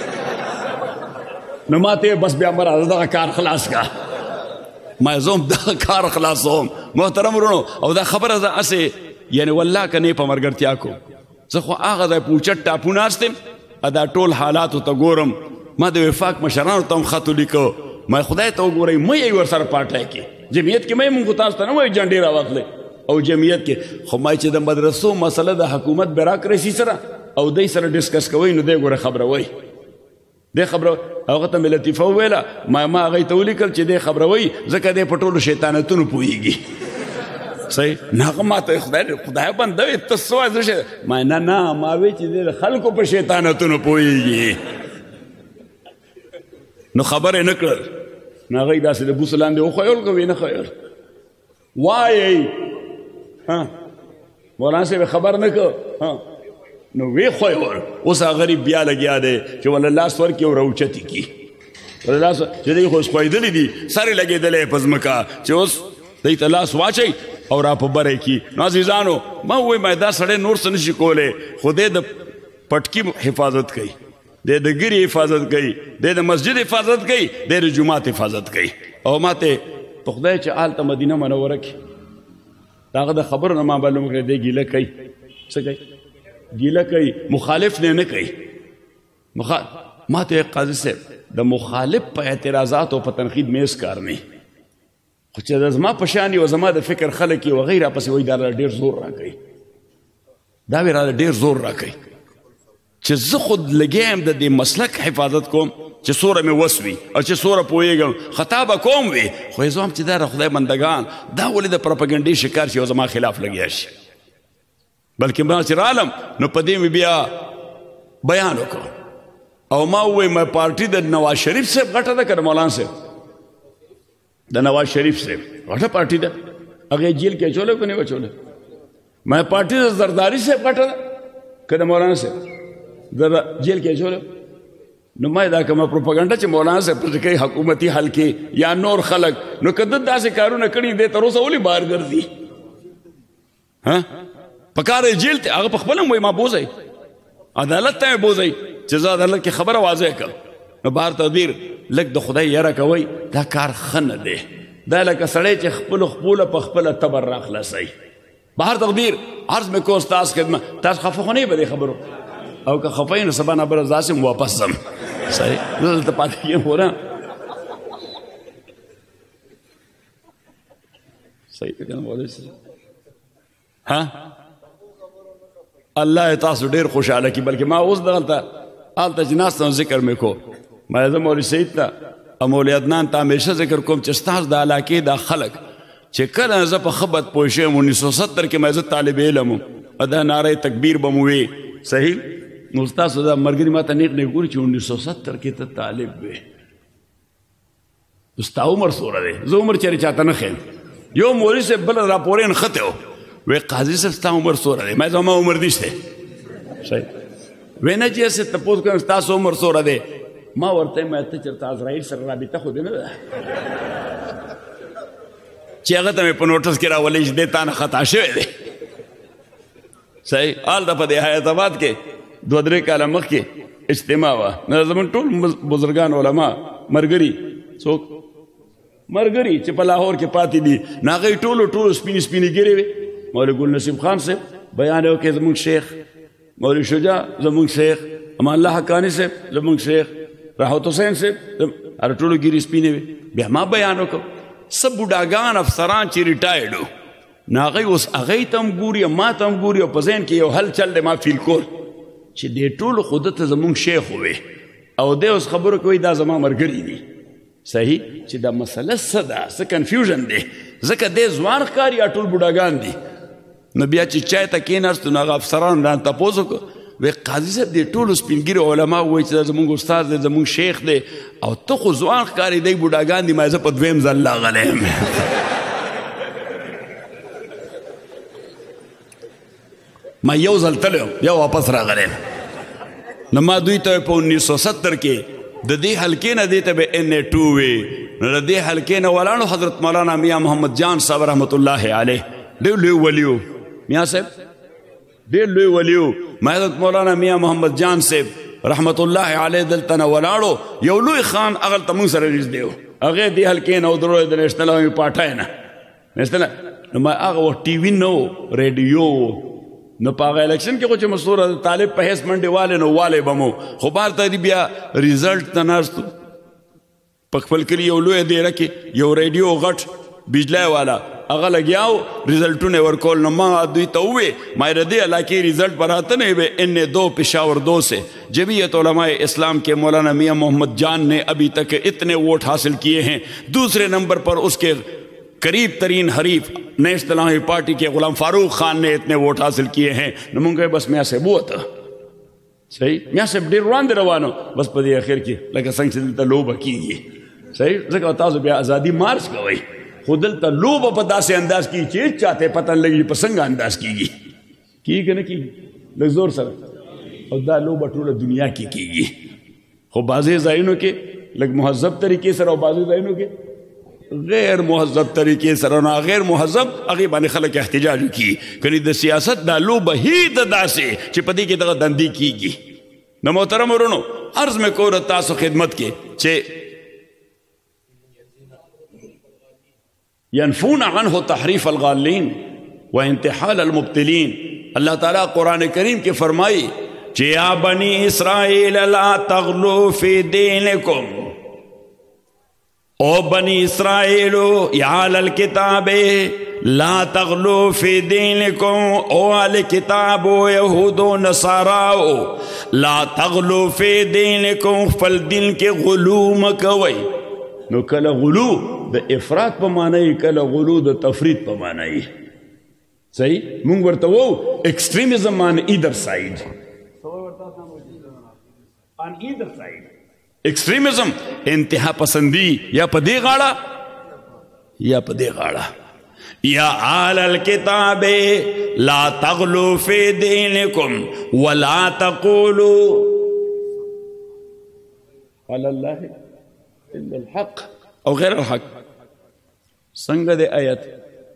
نو ما ته بس بیا مه راځه دغه کار خلاص کا. ما زه هم دغه کار خلاصوم. محترم ورونو او دا خبره زه هسې یعنی والله که نه په ملګرتیا کوم، زه خو هغه ځای په اوچت ټاپو ناست یم، دا ټول حالاتو ته ګورم. ما د وفاق مشرانو ته هم خط ولیکو، ما خدای ته وګورئ مه یې ورسره پارټی کې، جمعیت کې مه یې مونږ تاسو ته نه وایو جنډې راواخلئ او جمعیت کې، خو ما چې د مدرسو مسله د حکومت بیراکرسي سره او دی سره ډسکس کوئ نو دی ګوره خبروئ، دی خبروئ. هغه ته مې لطیفه وویله، ما هغوی ته ولیکل چې دی خبروئ ځکه دی په ټولو شیطانتونو پوهېږي. صحیح. نه هغه ما ته خدای بنده وي ته څه وایې؟ ما نه ما وی چې دی د خلکو په شیطانتونو پوهېږي. نو خبر یې نه کړل، نو هغوی داسې د بوسو لاندې وښویل که ویې نه ښویل. وایئ مولانا صاحب خبر نه کړ، نو ویې ښویول. اوس هغه غریب بیا لګیا دی چې وله لاس ورکړي او راوچتې کړي، وله لاس چې دی خو اوس ښویېدلي دي، سر یې لګېدلی په ځمکه چې اوس دی ته لاس واچئ او را په بره کړي. نو عزیزانو ما ووایي ما دا سړی نور څه نشي کولی، خو دی د پټکي حفاظت کوي، دی د ګیرې حفاظت کوي، دی د مسجد حفاظت کوي، دی د جومات حفاظت کوي. او ما ته په خدای چې هلته مدینه منوره کې داغه د خبرو نه ما معلوم کړی دی ګیله کوي څه کوي ګیله کوي مخالف نه کوي ما ته قاضي صاحب د مخالف په اعتراضات او په تنقید میز کار نه خو چې زما په شان او زما د فکر خلک او غیره پسې وایي دا ډېر زور راکوي دا وی را ډېر زور راکوي چې زه خود لګیم د دې مسلک حفاظت کوم چې سوره مې وس وي او چې سوره پوهېږم خطا به کوم وي خو یې زه هم چې دا د خدای بندګان دا ولې د پروپاګنډې شکار شي او زما خلاف لګیا شي بلکې ما چې رالم نو په دې مې بیا بیان وکړم او ما ووایي ما پارټي د نواز شریف صاحب غټه ده که د مولانا صاحب د نواز شریف صاحب غټه پارټي ده هغه جیل کې اچولی که نه اچولی ما پارټي د زرداري صاحب غټه ده که د مولانا صاحب د جیل کې اچولی نو ما دا کومه پروپاګنډه چې مولانا صاحب پرې کوي حکومتي حلقې یا نور خلک نو که ده داسې کارونه کړي دی تر اوسه ولې بهر ګرځي پکار دی جیل ته هغه په خپله هم وایي ما بوځئ عدالت ته مې بوځئ چې زه عدالت کې خبره واضح کړم نو بهر تدبیر لږ د خدای یره کوئ دا کار ښه نه دی دا لکه سړی چې خپلو خپوله په خپله تبر راخلاصوي بهر تقدیر عرض مې کو ستاسو خدمت تاسو خفه خو نه یې په دې خبرو او که خفه یې نو سبا نه بله داسې واپس ځم صحیح زه دلته پاتې کېږم خو نه صحیح که نه مولوي صاحب الله تاسو ډېر خوشحاله کړي بلکې ما اوس دغلته هلته چې ناست یم ذکر مې کو ما زه مولوي سعید ته او مولوي عدنان ته همیشه ذکر کوم چې ستاسو د علاقې دا خلک چې کله زه په ښه بد پوه شوی یم 1970 کې ما زه طالب علم وم دا نعره تکبیر به مو وې صحیح نو ستاسو دا ملګري ما ته نیغ نیغ ګوري چې 1970 کې ته طالب وې ستا عمر څومره دی زه عمر چېرې چاته نه ښیم یو مولوي صاحب بله راپورې نښتی و وی قاضي صاحب ستا عمر څومره دی ما زما عمر نشته صحیح وی نه چې هسې تپوس کوم ستاسو عمر څومره دی ما ورته وایم ته چېرته عزرایل سره رابطه خو دې نه ده چې هغه ته مې په نوټس کې راولئ چې دې تا نه خطا شوی دی صحیح هلته په دې حیات آباد کې 2-3 کاله مخکې اجتماع وه نو زموږ ټول بزرګان علما ملګري څوک ملګري چې په لاهور کې پاتې دي نو هغوی ټولو سپینې سپینې ګیرې وې مولوي ګل نصیب خان صاحب بیان یې وکړې زموږ شیخ مولوي شجاع زموږ شیخ امان الله حقاني صاحب زموږ شیخ راحت حسین صاحب هر ټولو ګیرې سپینې وې بیا ما بیان وکړ څه بوډاګان افسران چې ریټایرډ وو نو هغوی اوس هغوی ته هم ګوري ما ته هم ګوري او په ذهن کې یو حل چل دی ما فیل کول چې دې ټولو خو ده ته زموږ شیخ ووې او دی اوس خبرو کوي دا زما ملګري دي صحیح چې دا مسله څه ده څه کنفیوژن دی ځکه دی ځوان ښکاري یا ټول بوډاګان دي نو بیا چې چای ته کېناستو نو هغه افسرانو رانه تپوس وکړو وی قاضي صاحب دې ټولو سپینګیرو علما ووایي چې دا زموږ استاد دی زموږ شیخ دی او ته خو ځوان ښکاري دی بوډاګان دي ما زه په دویم ځل راغلی یم ما یو ځل تللی یم بیا واپس راغلی یم نو ما دوی ته په 1970 کې د دې حلقې نه دې ته به NA2 وې نو د دې حلقې نه ولاړو حضرت مولانا میاں محمد جان صاحب رحمت الله علیه ډېر لوی ولیو میاں صاحب ډېر لوی ولیو ما حضرت مولانا میاں محمد جان صاحب رحمت الله علیه دلته نه ولاړو یو لوی خان هغلته موږ سره نږدې و هغې دې حلقې نه ودرولې د نیشنل عوامي پارټۍ نه نیشنل نو ما هغه وخت ټي وي نه و ریډیو نو په هغه الیکشن کې خو چې مستوره طالب په حیث منډې والې نو والی به مو خو بار ته بیا ریزلټ ته ناستو په خپل کلي یو لویه دیره کې یو ریډیو غټ بجلی والا هغه لګیا و ریزلټونه یې ورکول نو ما دوی ته ووې ما د دې علاقې ریزلټ به راته نه وی NA2 پشاور 2 سے جمعیت علماء اسلام کے مولانا میاں محمد جان نے ابھی تک اتنے ووٹ حاصل کیے ہیں دوسرے نمبر پر اس کے قریب ترین حریف نیشنل عوامی پارٹی کے غلام فاروق خان نے اتنے ووٹ حاصل کیے ہیں نو مونږ بس میاں صاحب ووته صحیح میاں صاحب ډېر وړاندې روانو بس په دې اخر کې لکه څنګه چې دلته لوبه کېږي صحیح ځکه تاسو بیا ازادي مارچ کوئ خو دلته لوبه په داسې انداز کېږي چې هېڅ چاته پته نه لګي په څنګه انداز کېږي کېږي که نه کېږي لږ زور سره او دا لوبه ټوله دنیا کې کېږي خو بعضې ځایونو کې لږ مهذب طریقې سره او بعضې ځایونو کې غیر مهذب طریقې سره نه غیر مهذب هغې باندې خلک احتجاج وکړي کنې د سیاست دا لوبه هی د داسې چې په دې کې دغه دندې کېږي نو محترم ورونو عرض مې کوم تاسو خدمت کې چې ينفون عنه تحریف الغالین व इंतहाल अलमुब्तिलीन। अल्लाह ताला कुरान करीम के फरमाई कि या बनी इसराइल ला तगलू फी दीनिकुम, ओ बनी इसराइलो या अहल किताबे ला तगलू फी दीनिकुम, ओ अहल किताब ओ यहूदो नसाराओ ला तगलू फी दीनिकुम, फल दिन के गुलू मकवई। नो कल गुलू द इफरात पे मानाई, कल गुलू द तफरीद पे मानाई। सही मुंग वर्ता वो extremism on either side, on either side extremism, इंतहा पसंदी या पदे गाड़ा या पदे गाड़ा। या आलल किताबे ला तगलू फी दीनिकुम वला तक़ूलू अलल्लाहि इल्लल हक़ औ गैरल हक़। संग दे आयत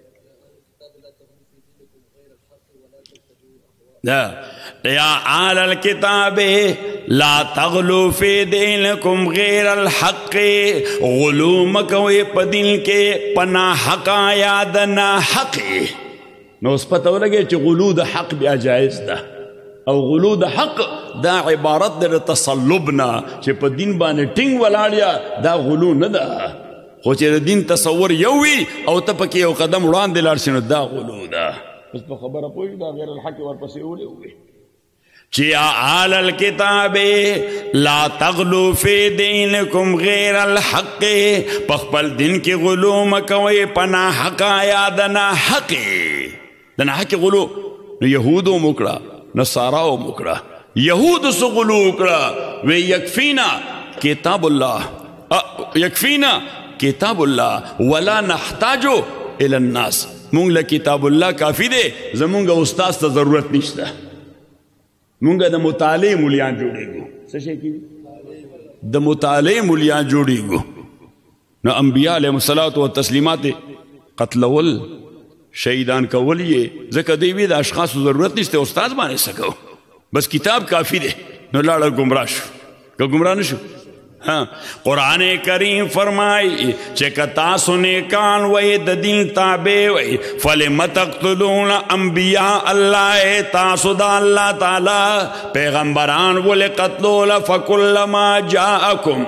या आलल किताबे ला तगलू फी दीनिकुम गैरल हक़, गुलू मकवे पदिन के पना हक़ा याद ना हक़। नो उस पता लगे कि गुलू द हक़ भी जायज़ दा और गुलू द हक़ दा इबारत दे तसल्लुब ना कि पदिन बाने टिंग वलाड़िया दा गुलू न दा, खो चे दिन तसव्वुर यवी और तपके ओ कदम उड़ान दिलार सिनो दा गुलू दा। उस पर खबर अपोई दा गैरल हक़ और पसे उड़े हुए चिया आलल किताबे ला तगलू फी दीनिकुम गैरल हक़, पखपल दिन के गुलू मकवे पना हक़ा यादना हक़। दना हक़ गुलू यहूदो मुकड़ा नसाराओ मुकड़ा, यहूद सो गुलू उकड़ा वे यकफीना किताबुल्लाह, यकफीना किताबुल्लाह वला नहताजो इलन नास। मुंगला किताबुल्लाह काफी दे, जमुंगा उस्ताद तो जरूरत निश्ता। मुंगा द मुताले मुलियां जोड़ेगो, सशे की द मुताले मुलियां जोड़ेगो न अंबिया अलैहिस्सलातु व तस्लीमात कत्लवल शहीदान का वलिये जका देवी द अशखास जरूरत निश्ते उस्ताद माने सको, बस किताब काफी दे न लाड़ा गुमराह शो गुमराह न शो। हाँ कुरान करीम फरमाई चेकता सुने कान वही दीन ताबे वही फले मतकतलून अंबिया अल्लाह तासुदा अल्लाह ताला पैगंबरान बोले कत्लोल फकुल्लमा जाअकुम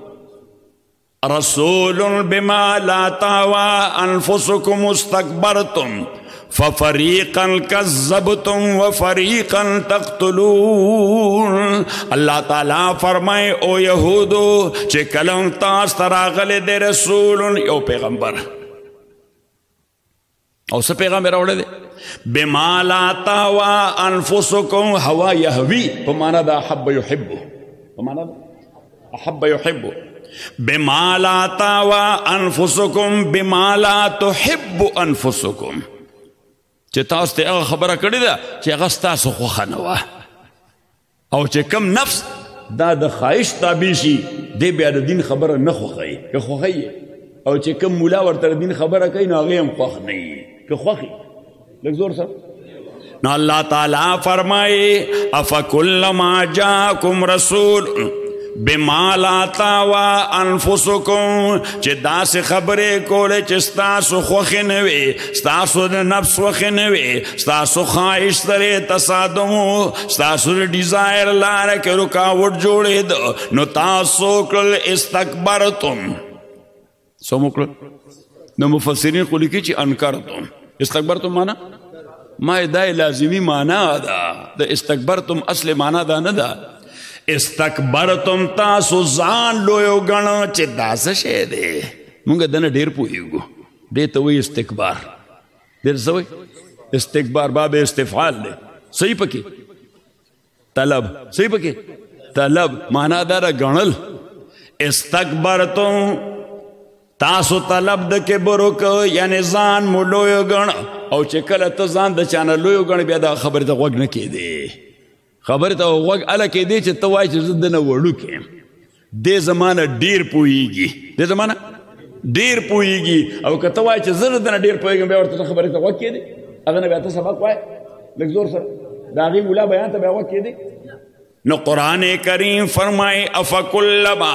रसूलुन बिमा ला तावा अनफुसुकुम मुस्तकबरतुम फरीक़न कज़्ज़बतुम व फरीक़न तक़्तुलून। अल्लाह ताला फरमाए ओ यहूदो चे कलम तास तरागले दे रसूल यो पैगंबर और सब पैगंबर उड़े दे बिमाला तावा अनफुसुकुम हवा यहवी पमाना दा हब्ब युहिब्बु, पमाना दा हब्ब युहिब्बु बिमाला तावा अनफुसुकुम बिमाला तुहिब्बु अनफुसुकुम। चे तास ते अगर खबर कड़ी दा चे अगस्ता सो ख़ुखा नवा और चे कम नफ्स दा द ख्वाहिश ताबीशी दे ब्याद दिन खबर न खुखाई के खुखाई और चे कम मुला वर्तर दिन खबर कहीं ना आगे हम ख्वाह नहीं के ख्वाही लग जोर सा ना। अल्लाह ताला फरमाए अफकुल्लमा जाकुम रसूल बिमाला तावा अनफुसुकुम, चे दास खबरे कोले चे स्तासु ख्वाखिनवे स्तासु नफ्स ख्वाखिनवे स्तासु ख्वाहिश तरे तसादमो स्तासु डिजायर लारे के रुकावट जोड़े दो नो तासोकल इस्तकबरतुम सोमुकल नो मुफस्सिरीन को लिखी ची अनकरतुम। इस्तकबरतुम माना मायदाए लाजिमी माना दा द इस्तकबरतुम असले माना दा न दा। इस्तकबरतुम तासु जान लोयो गणो चे दास शे दे मुंगा दना ढेर पुईगो दे तो वही इस्तिकबार देर सवई इस्तिकबार बाब इस्तिफाल दे सही पके तलब सही पके तलब माना दारा गणल। इस्तकबरतुम तासु तलब द के बरोक यानी जान मु लोयो गण और चे कल तो जान द चाना लोयो गण बेदा खबर तो वग न के दे खबर तो वग अल के दे चे तवाई चे जिद न वड़ू के दे जमाना डेर पुईगी दे जमाना डेर पुईगी और कतवाई चे जिद न डेर पुईगी बे और तो खबर तो वग के दे अगर न बेता सबक वाय लग जोर सर दागी मुला बयान तो बे वग के दे न। कुरान करीम फरमाए अफकुल्लमा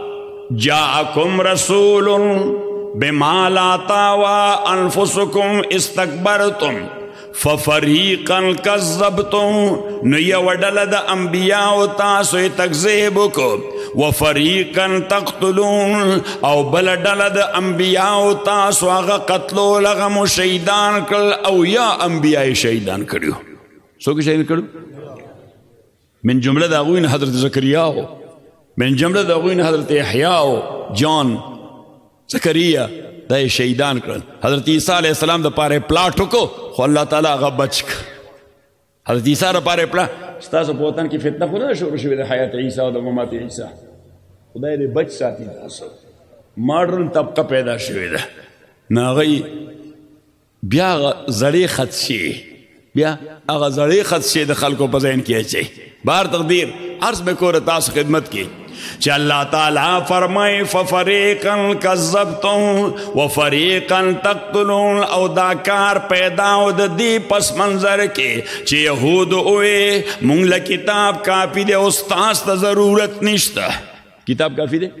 जाअकुम रसूलुन बिमा ला तावा अनफुसुकुम इस्तकबरतुम ففریقا کذبتم نو یو ډله د انبیاء تاسو تکذیب وکړو وفریقا تقتلون او بل ډله د انبیاء تاسو هغه قتلول هغه مو شهیدان کړل او یا انبیاء شهیدان کړیو څوک شهید کړو من جمله د هغوی نه حضرت زکریا و من جمله د هغوی نه حضرت یحیی و جان زکریا دا یې شهیدان کړل حضرت عیسی علیه السلام د پاره پلاټ وکړو خو الله تعالی هغه بچ کړ حضرت عیسی لپاره پلاټ ستاسو په وطن کې فتنه خو نه شروع شوې د حیات عیسی او د ممات عیسی خدای دې بچ ساتي تاسو ماډرن طبقه پیدا شوې ده نو هغوی بیا زړې خدشې بیا هغه زړې خدشې د خلکو په ذهن کې اچوي بار تقدیر عرض میں کوره تاسو خدمت کی چې الله تعالی فرمای ففریقا کذبتم وفریقا تقتلون او دا کار پیدا او د دې پس منظر کې چې یهود اوې مونږ له کتاب کافی دی استاد ته ضرورت نشته کتاب کافی دی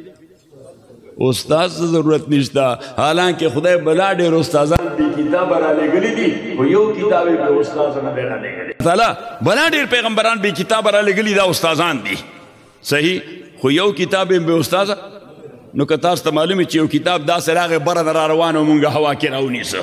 استاد ته ضرورت نشته حالانکه خدای بلا ډېر استادان دې کتاب را لګلې دي خو یو کتاب یې به استاد نه دی را لګلې تعالی بلا ډېر پیغمبران به کتاب را لګلې دا استادان دي صحیح خو یو کتاب یې به استاد نو که تاسو ته معلومه چې یو کتاب داسې راغی بره نه را روان او مونږ هوا کې راونیسه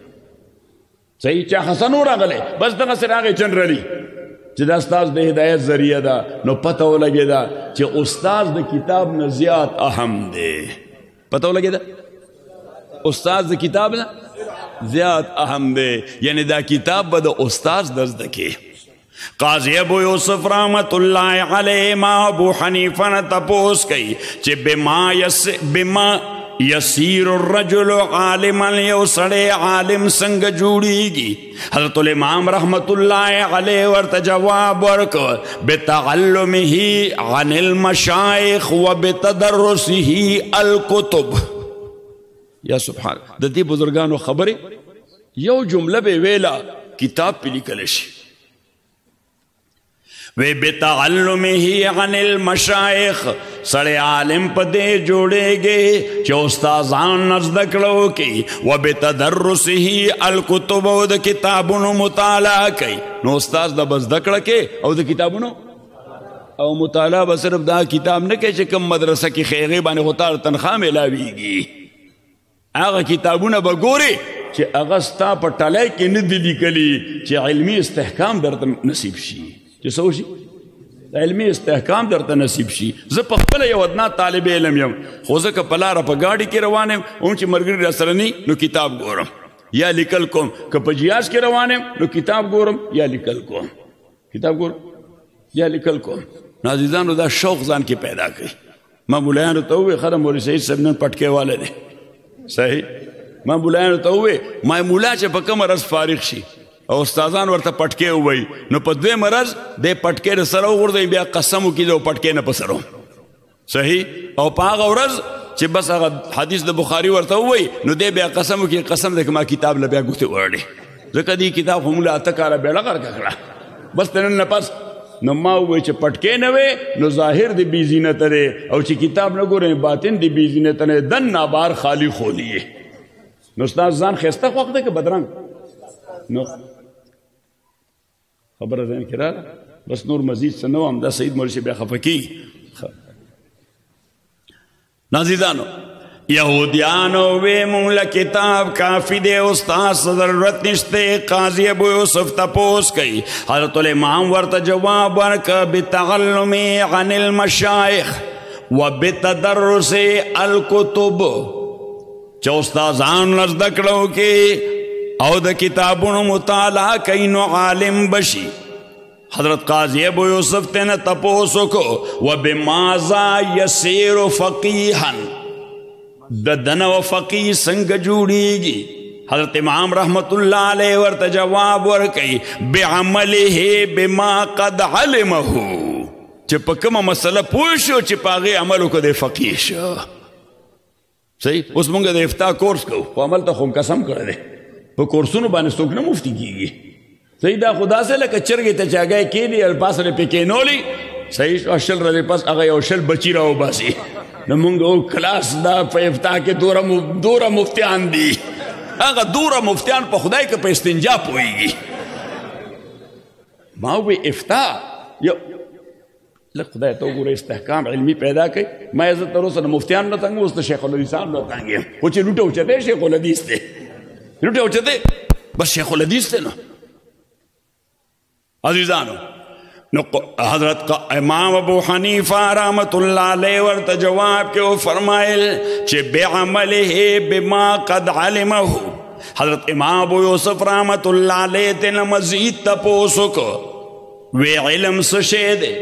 صحیح چا حسن راغلی بس دغسې راغی جنرالي چې دا استاد د هدایت ذریعه ده نو پته ولګېده چې استاد د کتاب نه زیات اهم دی پته ولګېده استاد د کتاب نه زیات اهم دی یعنی دا کتاب به د استاد در زده کې قاضی ابو یوسف رحمت اللہ علیہ ما ابو حنیفہ نے تپوس کئی چھ بما یسیر الرجل عالما یو سڑے عالم سنگ جوڑی گی حضرت الامام رحمت اللہ علیہ ورت جواب ورک بتعلمه عن المشایخ و بتدرسه الکتب یا سبحان د دې بزرگانو خبرې یو جمله به ویلا کتاب پہ لیکل شي وی بتعلمه عن المشایخ سڑے عالم پدے جوڑے گے چو استازان نزدکڑو کی و بتدرسه الکتب او دا کتابونو مطالعہ کی نو استاز دا بزدکڑ کے او دا کتابونو او مطالعہ با صرف دا کتاب نکے چھ کم مدرسہ کی خیغی بانے خطار تنخواہ ملاوی گی آغا کتابونو با گوری چھ اغسطا پر ٹلائی کی ندی لیکلی چھ علمی استحکام در نصیب شی چې څه وشي علمي استحکام درته نصیب شي زه په خپله یو ادنا طالب علم یم خو زه که په لاره په ګاډي کې روان یم هم چې ملګري راسره ني نو کتاب ګورم یا لیکل کوم که په جهاز کې روان یم نو کتاب ګورم یا لیکل کوم کتاب ګورم یا لیکل کوم نو عزیزانو دا شوق ځان کې پیدا کړي ما مولایانو ته وویل خره مولوي سعید صاحب نن پټکۍ والا دی صحیح ما مولایانو ته وویل ما مولا چې په کومه ورځ فارغ شي او استادان ورته پټکې ووایي نو په دوی مرض دی پټکې د سره وغورځوي بیا قسم وکړي د پټکې نه په سر صحیح او په هغه ورځ چې بس هغه حدیث د بخاري ورته ووایي نو دی بیا قسم وکړي قسم دی که ما کتاب له بیا ګوتې وړې ځکه دې کتاب خو موږ له اته کاله بیړه غرقه کړه بس د نن نه پس نو ما ووایي چې پټکې نه وې نو ظاهر د بې زینته دی او چې کتاب نه ګورې باطن د بې زینته نه دن نابار خالی خولي نو ستاسو ځان ښایسته خوښ دی که بدرنګ نو خبره ذهن کې راغله بس نور مزید څه نه وم دا سید مولوي بیا خفه کېږي نازیدانو یهودیانو وی مونږ له کتاب کافی دی استاد ضرورت نشته قاضی ابو یوسف تپوس کوي حضرت الامام ورته جواب ورکړ بتعلم عن المشایخ وبتدرس الکتب چې استادان زده کړو کې او د کتابونو مطالعه کوي نو عالم بشي حضرت قاضی ابو یوسف ته نه تپوس وکړو وبماذا یسیر فقیها د دنه و فقیه څنګه جوړیږي حضرت امام رحمت الله علیه ورته جواب ورکړي بعمله بما قد علمه چې په کومه مسله پوه شو چې په هغې عمل وکړو دی فقیه شو صحیح اوس مونږ د افتا کورس کوو خو عمل ته خو قسم کړی دی په کورسونو باندې څوک نه مفتی کیږي صحیح دا خو داسې لکه چرګې ته چې هګۍ کېدي الپاس رې پې کېنولي صحیح او شل ورځې پس هغه یو شل بچي راوباسي نو مونږ کلاس دا په افتا کې دوره مفتیان دي هغه دوره مفتیان په خدای که په استنجا پوهېږي ما وی افتا یو لږ خدای ته وګوره استحکام علمي پیدا کوي. ما یې زه تر اوسه د مفتیانو نه تنګ اوس د شیخ الحدیث صاحب نه تنګ یم، خو چې لوټه اوچتی شیخ الحدیث دی، لوټه اوچتی بس شیخ الحدیث دی. نو عزیزانو نو حضرت امام ابو حنیفہ رحمت اللہ علیہ ورته جواب کې او فرمایل چې بعمله بما قد علمه. حضرت امام ابو یوسف رحمت اللہ علیہ تینا مزید تپوسو کو وی علم سشے دے.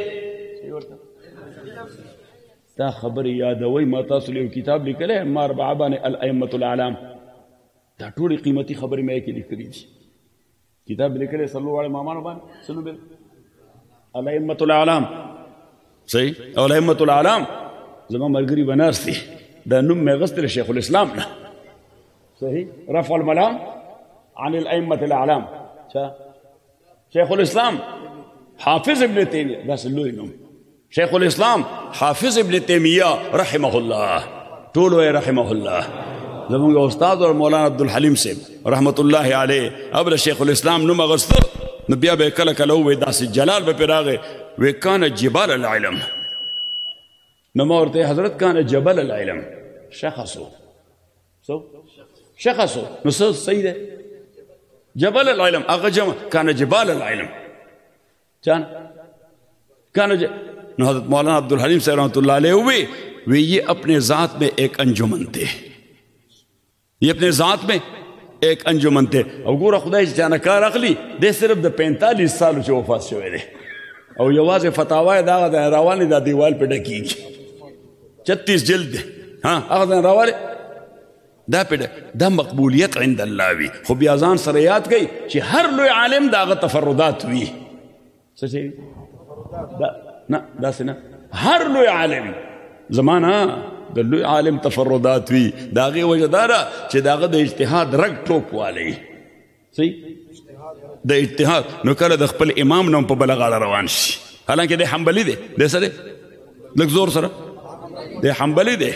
تا خبر یادوئی ما تاسو لیو کتاب لکلے مار بعبان الائمت العلام، تا ٹوڑی قیمتی خبری میں ایکی لکھ لیجی کتاب لکلے صلو علیہ مامانو بان سنو بیل الائمت العلام. صحیح الائمت العلام زمان ملگری بناس تھی دا نم میں غستر شیخ الاسلام نا. صحیح رفع الملام عن الائمت العلام شیخ الاسلام حافظ ابن تیمیہ دا سلوی نم شیخ الاسلام حافظ ابن تیمیہ رحمہ اللہ طولو رحمہ اللہ. زمان استاد اور مولانا عبدالحلیم سے رحمت اللہ علیہ ابل شیخ الاسلام نم غستر نبیا بے کل کلو دا سی جلال بے پیراغے وے کان جبال العلم نمورتے حضرت کان جبل العلم شخصو شخصو نصوص صحیح ہے جبل العلم اغجم کان جبال العلم چان کان حضرت مولانا عبدالحلیم سے رحمت اللہ علیہ ہوئے یہ اپنے ذات میں ایک انجمن تھے، یہ اپنے ذات میں ایک انجمن تھے. او گورا خدای جانکار اخلی دے صرف دا 45 سالو چو وفات شوئے دے او یواز فتاوائے دا دا راوالی دا دیوال پہ ڈکی گی 36 جلد دے. ہاں آغا دا راوالی دا پہ دا مقبولیت عند اللہ وی. خو بیازان سریات گئی چی ہر لوی عالم دا آغا تفردات وی سچے نا دا سنا ہر لوی عالم زمانہ دا لوی عالم تفردات وی دا غی وجہ دارا چی دا غا دا اجتحاد رگ ٹوک والی. صحیح دا اجتحاد نو کل دا خپل امام نوم پا بلغالا روان شی حالانکہ دے حنبلی دے دے سا دے لگ زور سرا دے حنبلی دے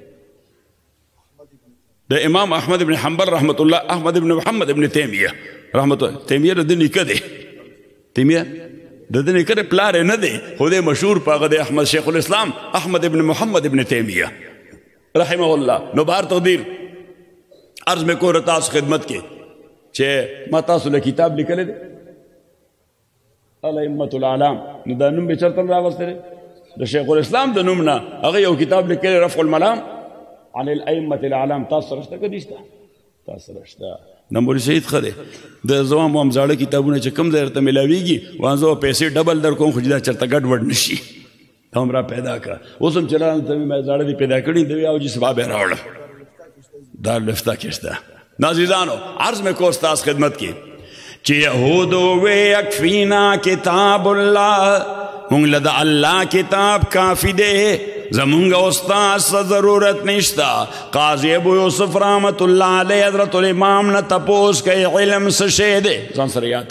دے امام احمد ابن حنبل رحمت اللہ احمد ابن محمد ابن تیمیہ رحمت اللہ. تیمیہ دا دنی کدے تیمیہ دا دنی کدے پلارے ندے خودے مشہور پاگا دے احمد شیخ الاسلام احمد ابن محمد ابن تیمیہ رحمہ اللہ. نو بار تقدیر عرض میں کو رتاس خدمت کے چھے ما تاسو لکتاب لکلے دے الائمت العلام نو دا نم بچرتن راوستے دے دا شیخ الاسلام دا نمنا اگر یو کتاب لکلے رفع الملام عن الائمت العلام تاثر رشتا کدیشتا تاثر رشتا نمبری شہید خدے دا زوام وام زاڑا کتابونا چا کم زیرتا ملاوی گی وانزو پیسے ڈبل در کون خجدہ چرتا گڑ وڑ نشی ہمرا پیدا کر اسم چلان تاوی میں زاڑا دی پیدا کرنی دوی آو جی سبابے راوڑا دار لفتا کشتا. نازیزانو عرض میں کو استاذ خدمت کی چی یہودو وے اکفینا کتاب اللہ مونگ لدہ اللہ کتاب کافی دے زمونگا استاذ سے ضرورت نشتا. قاضی ابو یوسف رحمت اللہ علیہ حضرت الامام نے تپوس کئی علم سشے دے زنسریات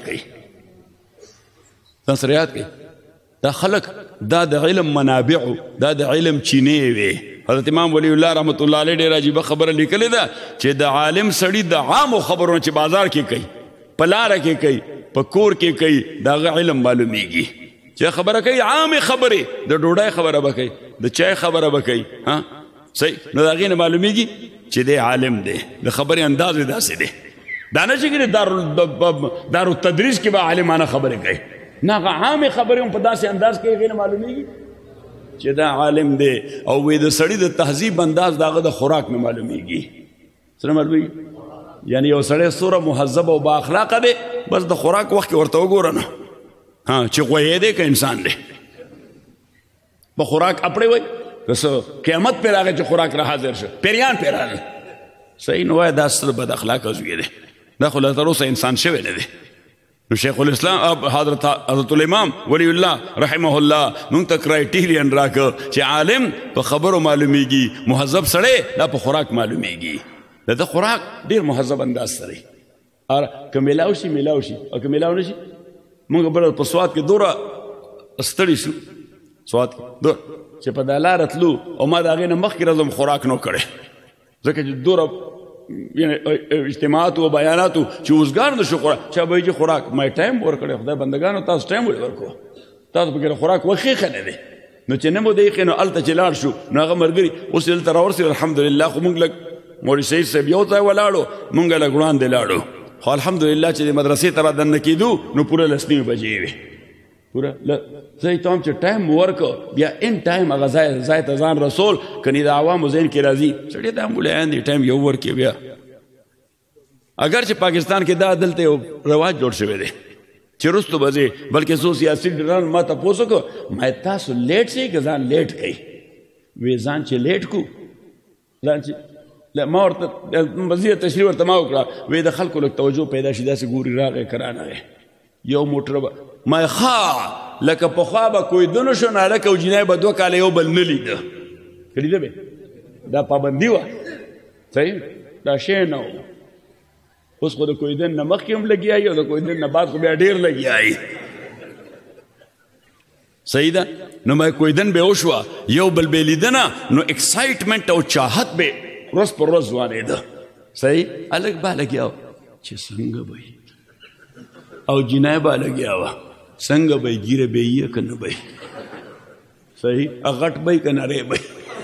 کئی دا خلق دا دا علم منابعو دا دا علم چینے وے. حضرت امام ولی اللہ رحمت اللہ علیہ دیر عجیبہ خبر لکلے دا چی دا عالم سڑی دا عام خبروں چی بازار کی کئی پلارہ کی کئی پکور کی کئی دا علم معلومی گی. چی خبر کئی عام خبری دا ڈوڑای خبر بکئی دا چای خبر بکئی ہاں صحیح نو دا غین معلومی گی چی دے عالم دے دا خبری انداز دا سے دے دانا چی کہ دار التدریس کی با عالمانہ خبر کئی نا عام خبری ان پدا سے انداز کئی غین معلومی گی چی دا عالم دے او وی دا سڑی دا تحذیب انداز دا غد خوراک میں معلومی گی سر معلومی گی یعنی او سڑی سورہ محذب و با اخلاق دے بس دا خوراک وقت ورطا گو رہنا ہاں چی غویے دے کہ انسان دے با خوراک اپڑے ہوئی قیامت پیر آگے چی خوراک رہا حاضر شو پیریان پیر آگے صحیح نوائے دا سر بد اخلاق ازوئے دے دا خلاص روسا انسان شوئے دے شیخ الاسلام اب حضرت الامام ولی اللہ رحمہ اللہ نون تا کرائیٹیرین راکو چی عالم پا خبر و معلومی گی محذب سڑے دا پا خوراک معلومی گی دا خوراک دیر محذب انداز سڑے اور کمیلاو شی اور کمیلاو نشی مونگا بڑا پا سواد کے دورا استڑی شو سواد کے دور چی پا دالارت لو او ما دا آگے نمخ کی رضم خوراک نو کرے زکر چی دورا اجتماعات او بیانات چې اوسګار نشو چا به چې خوراک ما ټایم ورکړی خدای بندگانو تاسو ټایم ورکړو تاسو به خوراک وخې خنه دي نو چې نه مو دی خنو الته چې لاړ شو نو هغه مرګري اوس دلته راورسي الحمدلله خو موږ لږ مولوي سید صاحب یو ځای ولاړو موږ لږ وړاندې لاړو خو الحمدلله چې د مدرسې ته رادننه کېدو نو پوره لس نیمې بجې وې پوره زه یې ته هم چې ټایم ورکړو بیا ان ټایم هغه ځای ته ځان رسول کني د عوامو ذهن کې راځي سړی دا مولیان دي ټایم یو ورکړي بیا اگر چې پاکستان کې دا دلته یو رواج جوړ شوی دی چې رستو به ځې بلکې څو سیاسي ډګران ما تپوس وکړو ما تاسو لیټ شئ که ځان لیټ کوئ وی ځان چې لیټ کو ځان چې ما ورته مزید تشریح ورته ما وکړه وی د خلکو لږ توجه پیدا شي داسې ګوري راغی که رانغی یو موټر به ما ښه لکه پخوا به کویدنو شو نه هلک او جینۍ به 2 کاله یو بل نه لیده که لیده به دا پابندي وه صحیح دا شی نه و اوس خو د کویدن نه مخکې هم لګیایي او د کویدن نه بعد خو بیا ډېر لګیایي صحیح ده نو ما کویدن به وشوه یو بل به لیدنه نو اکسایټمنټ او چاهت به ورځ پر ورځ ځوانېده صحیح هلک به لګیا و چې څنګه به او جینۍ به لګیا وه څنګه به یې ګیره به یې که نه به صحیح غټ به که نری به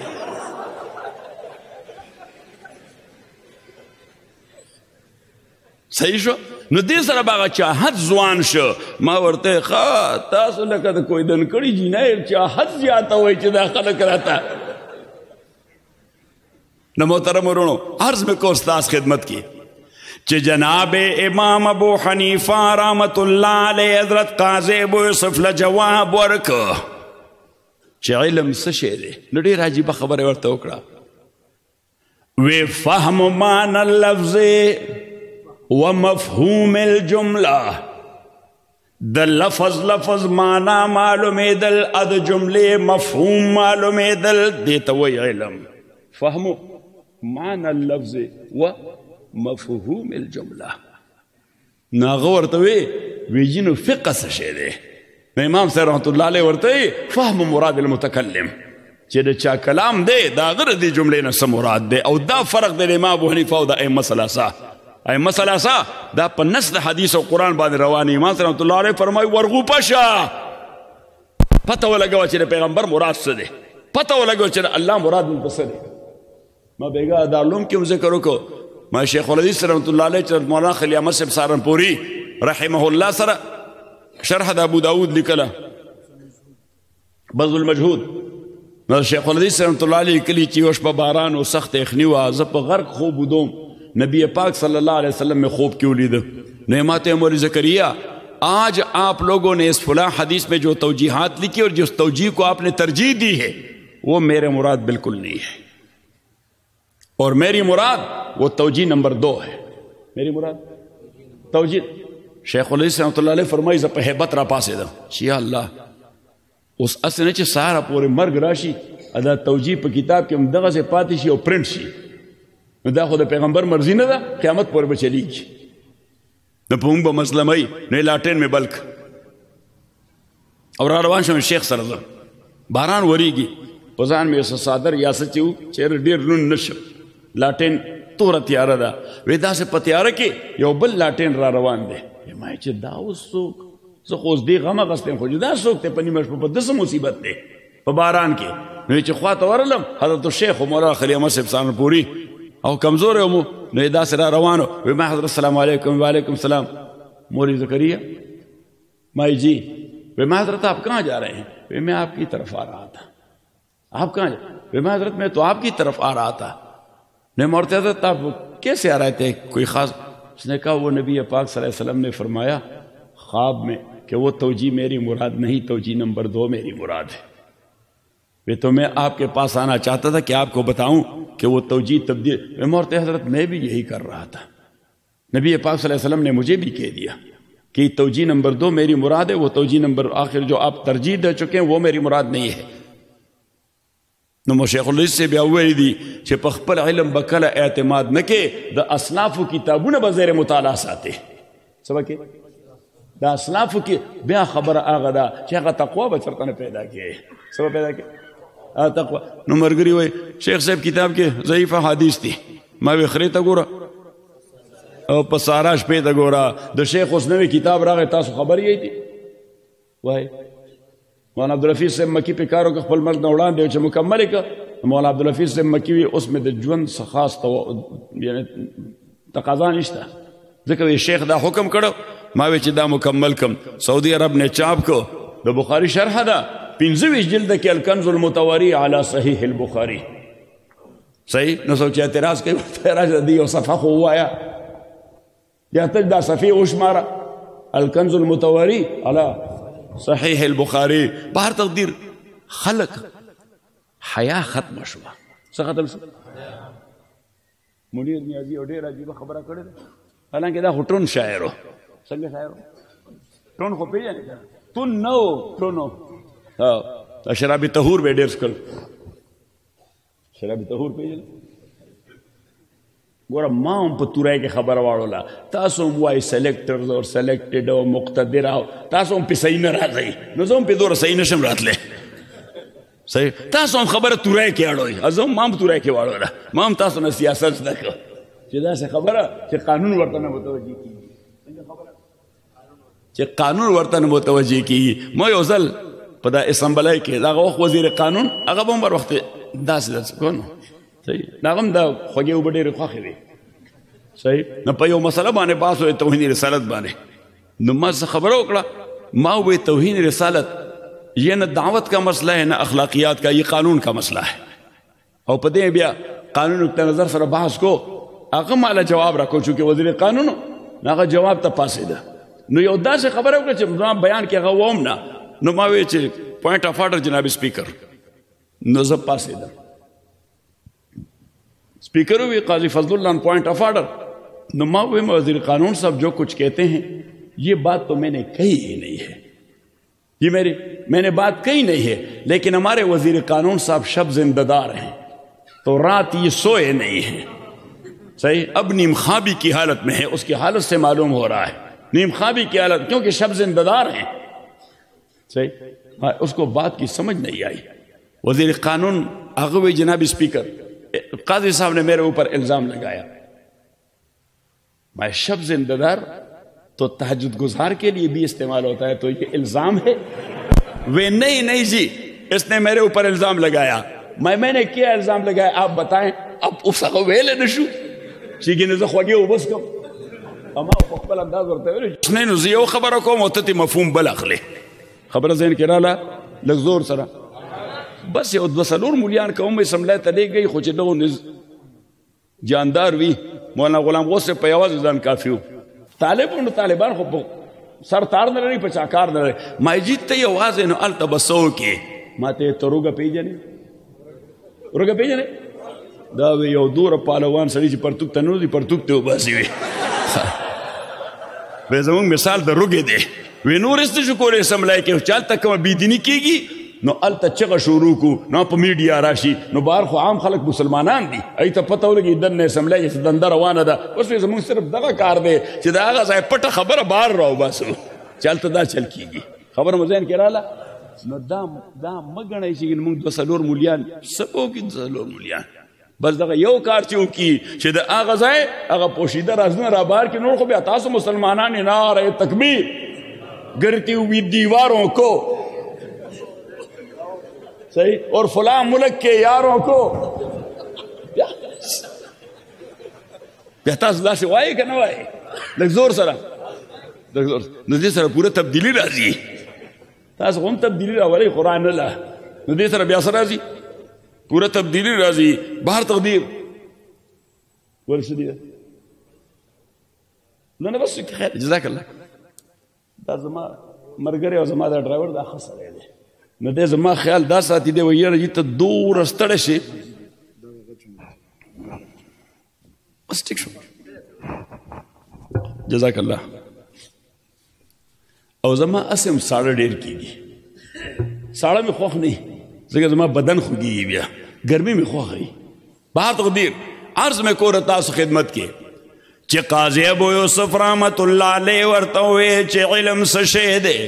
صحیح شو نو دې سره به هغه چاهت ځوان شو ما ورته ښه تاسو لکه د کویدن کړي جینۍ چاهت زیاتوئ چې دا خلک راته نو محترم ورونو عرض میں کو استاذ خدمت کی چې جناب امام ابو حنیفہ رحمت اللہ علیہ حضرت قاضی ابو یوسف له جواب ورک چې علم څه شی دی نو ډېر عجیبه خبره ورته وکړه وی فهم معنی اللفظ ومفهوم الجمله د لفظ معنی معلومیدل د جملې مفهوم معلومیدل دې ته وایي علم فهمو معنی اللفظ ومفهوم الجمله نو هغه ورته وی جنو فقه څه شی دی نو امام صاحب رحمت الله علیه ورته فهم مراد المتکلم چې د چا کلام دی د هغه د جملې نه څه مراد دی او دا فرق دی د امام ابو حنیفه او د ائمه ثلاثه ائمه ثلاثه دا په نص د حدیث او قرآن باندې رواني امام صاحب رحمت الله علیه فرمایي ورغو پشه پته ولګوه چې د پیغمبر مراد څه دی پته ولګوه چې د الله مراد ورته څه دی ما بیګا دارالعلوم کې هم ذکر وکړو ما شیخ الحدیث رحمت الله علیه چې مولانا خلیل احمد صاحب سهارنپوري رحمه الله سره شرح د ابو داود لیکله بذل المجهود نو شیخ الحدیث رحمت الله علیه لیکلي چې یو شپه باران و سخت یخني وه زه په غرق خوب ودوم نبی پاک صلی اللہ علیہ وسلم میں خوب کیوں لید نعمت مولی زکریا آج آپ لوگوں نے اس فلاں حدیث میں جو توجیحات لکھی اور جس توجیح کو آپ نے ترجیح دی ہے وہ میرے مراد بالکل نہیں ہے اور میری مراد وہ توجیح نمبر 2 ہے میری مراد توجیح شیخ الحدیث رحمت اللہ علیہ فرمائی زه په هیبت را پاسېدم چې یا الله اوس هسې نه چې سهاره پورې مرګ راشي دا توجیح په کتاب کې همدغسې پاتې شي او پرنټ شي نو دا خو د پیغمبر مرضی نه ده قیامت پورې به چلیږي نو په موږ به مسلمه وي نو لاټین مې بلک او را روان شوم شیخ سره زه باران وریږي په ځان مې څه څادر یا څه چې و چېرې ډېر لوند نه شم لاټین توره تیاره ده وی داسې په تیاره کې یو بل لاټین را روان دی ما چې دا اوس څوک زه خو اوس دې غم اخیستی خو چې دا څوک دی په نیمه شپه په ده څه مصیبت دی په باران کې نو چې خواته ورغلم حضرت الشیخ و مولانا خلیل احمد صاحب سهارنپوري او کمزور یو مو نو یې داسې را روانو وی ما حضرت السلام علیکم وعلیکم السلام مولوی زکریا مائی جی وی ما حضرت آپ کہاں جا رہے ہیں وی میں آپ کی طرف آ رہا تھا آپ کہاں جا وی میں حضرت میں تو آپ کی طرف آ رہا تھا نہیں مورتے حضرت آپ کیسے آ رہے تھے کوئی خاص اس نے کہا وہ نبی پاک صلی اللہ علیہ وسلم نے فرمایا خواب میں کہ وہ توجیح میری مراد نہیں توجیح نمبر 2 میری مراد ہے وہ تو میں آپ کے پاس آنا چاہتا تھا کہ آپ کو بتاؤں کہ وہ توجیح تبدیل مورتے حضرت میں بھی یہی کر رہا تھا نبی پاک صلی اللہ علیہ وسلم نے مجھے بھی کہہ دیا کہ توجیح نمبر 2 میری مراد ہے وہ توجیح نمبر آخر جو آپ ترجیح دے چکے ہیں وہ میری مراد نہیں ہے نو شیخ الحدیث سے بیا ویلی دی چې په خپل علم به کله اعتماد نه کې د اصنافو کتابونه به زیر مطالعه ساتي څه به کې د اصنافو کې بیا خبره هغه ده چې هغه تقوا به چېرته نه پیدا کړي څه به پیدا کړي تقوا نو مرګري وایي شیخ صاحب کتاب کې ضعیف حدیث دي ما وی خرې ته ګوره او په سارا شپې ته ګوره د شیخ اوس نوی کتاب راغی تاسو خبر یې دي وای مولانا عبدالحفیظ صاحب مکی په کارو کې خپل مرګ نه وړاندې چې مکمل کړ مولانا عبدالحفیظ صاحب مکی وی اوس مې د ژوند څخه خاص یعنی تقاضا نشته ځکه وی شیخ دا حکم کړو ما وی چې دا مکمل کم سعودي عرب نے چاپ کو د بخاری شرح ده 25 جلد کې الکنز المتواری علی صحیح البخاری صحیح نو سوچ اعتراض کوي راځه دی او صفحه خو وایا یا تل دا صفحه وشماره الکنز المتواری علی صحیح البخاری بهر تقدیر خلق حیا ختم شو څه ختم شو منیر نیازی او ډیر عجیب خبره کړې حالانکه دا هټون شاعر څنګه شاعر ټون خو پیژنې تون نو ټونو شرابي طهور به ډیر سکل شرابي طهور پیژنې ګوره ما هم په تورای کې خبره واړوله تاسو هم وایي سلیکټرز او سلیکټډ او مقتدر او تاسو هم پې صحیح نه راځئ نو زه هم پې دوره صحیح نشم راتلی صحیح تاسو هم خبره تورای کې اړوئ زه هم ما هم تورای کې واړوله ما هم تاسو نه سیاست زده کړه چې داسې خبره چې قانون ورته نه متوجه کېږي چې قانون ورته نه متوجه کېږي ما یو ځل په دا اسمبلی کې د هغه وخت وزیر قانون هغه به هم بر وخت داسې داسې کو نو صحیح دا هم د خوږې اوبه ډېرې خوښې وې صحیح نو په یو مسله باندې بحث وی توهین رسالت باندې نو ما څه خبره وکړه ما وی توهین رسالت یہ نہ دعوت کا مسئلہ ہے نہ اخلاقیات کا یہ قانون کا مسئلہ ہے او په دې بیا قانون نقطه نظر سره بحث کو هغه مالا جواب راکو چونکې وزیر قانون هغه جواب ته پاسېده نو یو داسې خبره وکړه چې ما بیان کې هغه ووم نه نو ما وی چې پوائنٹ آف آرڈر جناب اسپیکر نو زه پاسېدم स्पीकर हुए Qazi Fazlullah point of order नुमा हुए वजीर कानून साहब जो कुछ कहते हैं ये बात तो मैंने कही ही नहीं है ये मैंने बात कही नहीं है लेकिन हमारे वजीर कानून साहब शब जिंदादार हैं तो रात ये सोए नहीं हैं सही अब नीम ख्वाबी की हालत में है उसकी हालत से मालूम हो रहा है नीम ख्वाबी की हालत क्योंकि शब जिंदादार हैं सही उसको बात की समझ नहीं आई वजीर कानून अगवे जनाब स्पीकर काजी साहब ने मेरे ऊपर इल्जाम लगाया मैं शब जिंदादार तो तहज्जुद गुजार के लिए भी इस्तेमाल होता है तो ये इल्जाम है वे नहीं जी इसने मेरे ऊपर इल्जाम लगाया मैंने क्या इल्जाम लगाया आप बताएं अब उसको वेले नशू चीगी ने ज़ख्वागी उबस कम अमा फ़क़बल अंदाज़ करते हुए इसने नुज़ियो खबरों को मोतती मफ़हूम बलखले खबर ज़हन किराला लग्ज़ोर सरा बस یو دوه څلور مولیان کوم اسمبلی ته لیږئ خو چې دغو جاندار وي مولانا غلام غوث په یوازې ځان کافي و طالبان خو په سر تار نه لري په چا کار نه لري مایجید ته یوازې نو هلته به څه وکړې ما ته ته روږه پېژنې روږه پېژنې دا وی یو دوره پهلوان سړي چې پرتوک ته نه ځي پرتوک ته وباسي وي وی زمونږ مثال د روږې دی وی نور هېڅ نشو کولی اسمبلی کې چې هلته کومه بېدیني کېږي نو الته چغه شروع کو نو په میډیا راشي نو بهر خو عام خلک مسلمانان دي ای ته پته ولګي دنه اسمبلی چې دنده روانه ده اوس زموږ صرف دغه کار دی چې د هغه ځای پټه خبره بهر راو باسو چلته دا چل کیږي خبره مو ذهن کې رااله نو دا مه ګڼئ چې موږ دوه څلور مولیان څه وکړي دوه څلور مولیان بس دغه یو کار چې وکړي چې د هغه ځای هغه پوشیده رازونه را بهر کړي نور خو بیا تاسو مسلمانان نعره تکبیر गिरती हुई दीवारों को सही और फलां मुल्क के यारों को तस्ला से वाए कि न वाए लग्जोर सरा नदी सर पूरा तब्दीली राजी तास हम तब्दीली रावले कुरान ला नदी सर ब्यास राजी पूरा तब्दीली राजी बाहर तकदीर वर्षदी न बस खैर जजाक अल्लाह دا زما مرګره او زما دا ډرایور دا خسره دی نو دې زما خیال دا ساتي دی ویره چې ته دور ستړی شي بس ټیک شو جزاک الله او زما اسم ساړه ډیر کیږي ساړه مې خوښ نه ځکه زما بدن خوږي بیا ګرمي مې خوښي بهر تقدیر عرض مې کور تاسو خدمت کې چې قاضی ابو یوسف رحمت الله علیه ورته وی چې علم څه شی دی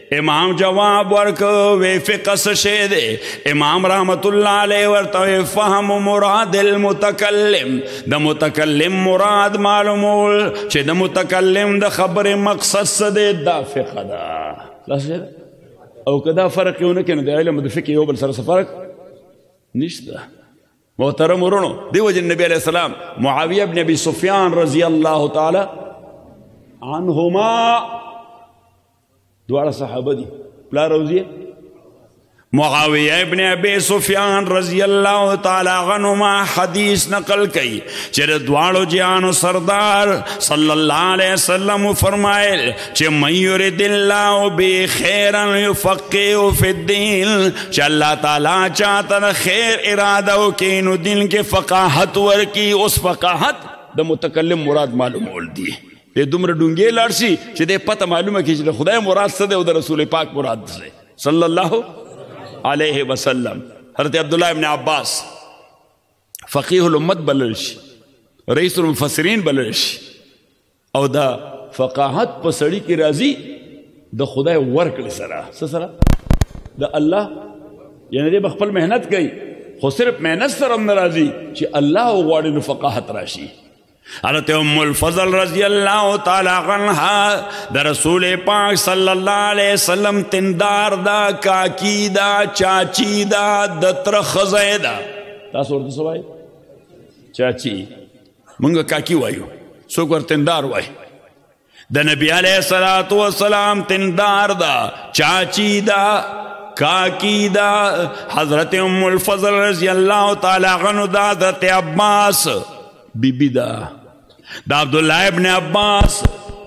امام جواب ورکو وی فقه څه شی دی؟ امام رحمت الله علیه ورته فهم مراد المتکلم، د متکلم مراد معلومول چې د متکلم د خبرې مقصد څه دی، دا فقه ده. او که دا فرق یو نه کړي نو د علم د فقه یو بل سره څه فرق نشته. محترم ورونو، دی وجه نبی علیہ السلام معاویه ابن ابي سفیان رضی الله تعالی عنهما، دواړه صحابه دي، پلار او زوی، معاویه ابن ابي سفیان رضی الله تعالی عنهما حدیث نقل کئی چې د دواړو جهانو سردار صلی الله علیه وسلم فرمایل چې من یرید الله به خیرا یفقهه فی الدین، چې الله تعالی چاته خیر اراده وکړي نو دین کې فقاهت ورکي. اوس فقاهت د متکلم مراد معلومول دي. د دومره ډونګې لاړ شي چې د پته معلومه کړي چې د خدای مراد څه دی او د رسول پاک مراد څه دی صلی الله علیہ وسلم. حضرت عبداللہ ابن عباس فقیح الامت بلل شي، رئیس المفسرین بلل شي، او دا فقاهت په سړي کې راځي د خدای ورکړې سره. څه سره؟ د الله، یعنی دی خپل محنت کوي خو صرف محنت سره هم نه راځي چې الله وغواړي نو فقاهت راشي. حضرت ام الفضل رضی اللہ تعالی عنہا دا رسول پاک صلی اللہ علیہ وسلم تندار دا، کاکی دا، چاچی دا، دتر خزای دا. تاسو ورته سوای چاچی، منگا کاکی وایو، سوک ور تندار وای. دا نبی علیہ السلام تندار دا، چاچی دا، کاکی دا. حضرت ام الفضل رضی اللہ تعالی عنہ دا حضرت عباس بی بی دا عبداللہ ابن عباس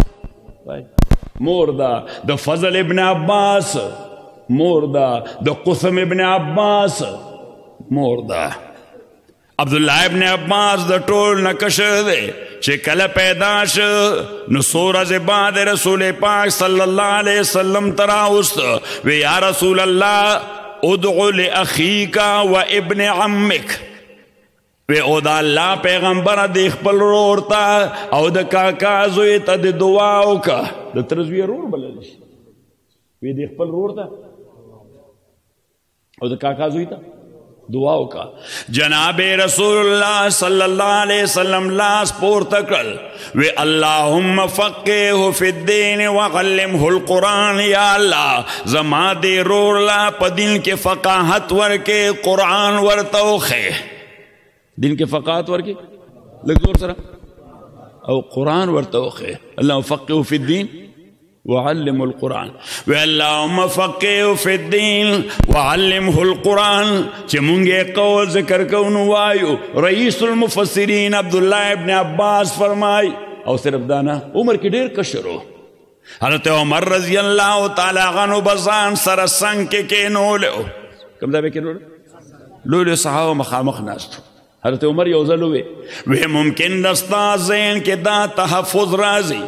مور دا فضل ابن عباس مور دا قسم ابن عباس مور دا. عبداللہ ابن عباس دا ټول نکشر دے چې کله پیدا شو نو څو ورځې بعد رسول پاک صلی اللہ علیہ وسلم تراوست وی یا رسول اللہ ادعو لاخیک و ابن عمک، وی او دا اللہ پیغمبر دی خپل رور تا او دا کاکا زوی تا دی دعاو کا. دا ترزوی رور بلل شي، وی دی خپل رور تا او دا کاکا زوی تا دعاو کا. جناب رسول اللہ صلی اللہ علیہ وسلم لاس پور تکل وی اللہم فقیہ فی الدین وعلمہ القرآن، یا اللہ زما دی رور لا پا دین کے فقاہت ورکے قرآن ورتوخے. دین کے فقاہت ورکی لگ زور سرا او قرآن ورتوخے. اللہم فقیہ فی الدین وعلمہ القرآن، وی اللہم فقیہ فی الدین وعلمہ القرآن. چی منگے قول ذکر کونو وایو رئیس المفسرین عبداللہ ابن عباس فرمائی. او صرف دانا عمر کی دیر کشرو، حضرت عمر رضی اللہ تعالی عنہ بزان سر سنگ کے نولو، کم دا بے کے نولو لولو صحابہ مخامخ ناستو. حضرت عمر یوزل ہوئے وہ ممکن دستا زین کے دا تحفظ رازی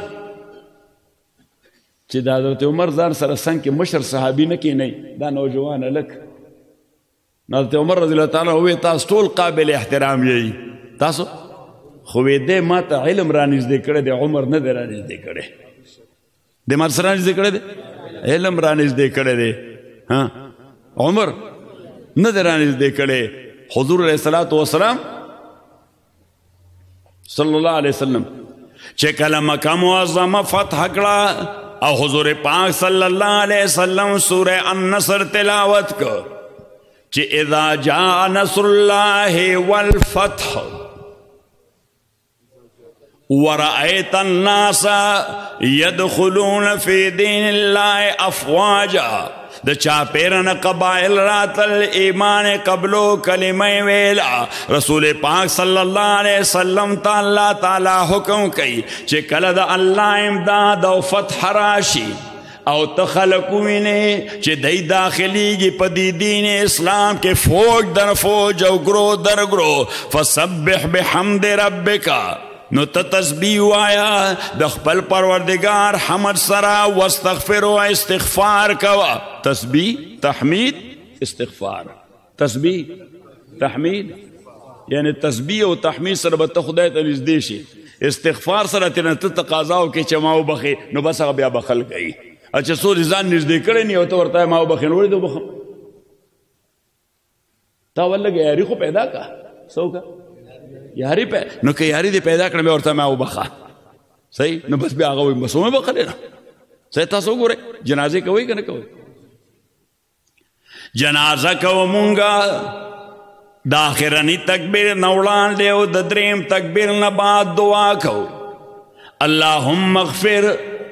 چی دا حضرت عمر زان سر سنگ کے مشر صحابی نکی نہیں دا نوجوان لک. حضرت عمر رضی اللہ تعالیٰ ہوئے تاس طول قابل احترام یہی تاسو خوی دے ما تا علم رانیز دے کرے دے عمر ندے رانیز دے کرے دے مار سر رانیز دے کرے دے علم رانیز دے کرے دے عمر ندے رانیز دے کرے. حضور علیہ السلام صلی اللہ علیہ وسلم چکل مکہ معظمہ فتح کڑا او حضور پاک صلی اللہ علیہ وسلم سورہ النصر تلاوت کو چی اذا جاء نصر اللہ والفتح ورأیت الناس يدخلون فی دین اللہ افواجا. دا چاپیرن قبائل راتل ایمان قبلو کلمہ ویلا. رسول پاک صلی اللہ علیہ وسلم تا اللہ تعالی حکم کئی چے کل دا اللہ امداد او فتح راشی او تخلقوینے چے دی داخلی گی پدی دین اسلام کے فوج در فوج او گرو در گرو فسبح بحمد ربکا نو تسبیح آیا دخپل پروردگار حمد سرا واستغفر و استغفار کوا. تسبیح تحمید استغفار، تسبیح تحمید یعنی تسبیح و تحمید سر بتا خدای تا نزدیشی، استغفار سر تینا تقاضاو کی چماو بخی نو بس بیا بخل گئی. اچھا سو ځان نږدې کړی نه او ته ورته ما وبخښنه وړي ته وبخم تا ولګې یاري خو پیدا کا څه وکړه یاري نو که یاري دې پیدا کړه مې ورته ما وبخه صحیح نو بس بیا هغه وایي بس ومې بخلې نه صحیح تاسو وګورئ جنازې کوئ که نه کوئ جنازه کوو مونږه د آخرني تکبیر نه وړاندې او د دریم تکبیر نه بعد دعا کوو اللهم اغفر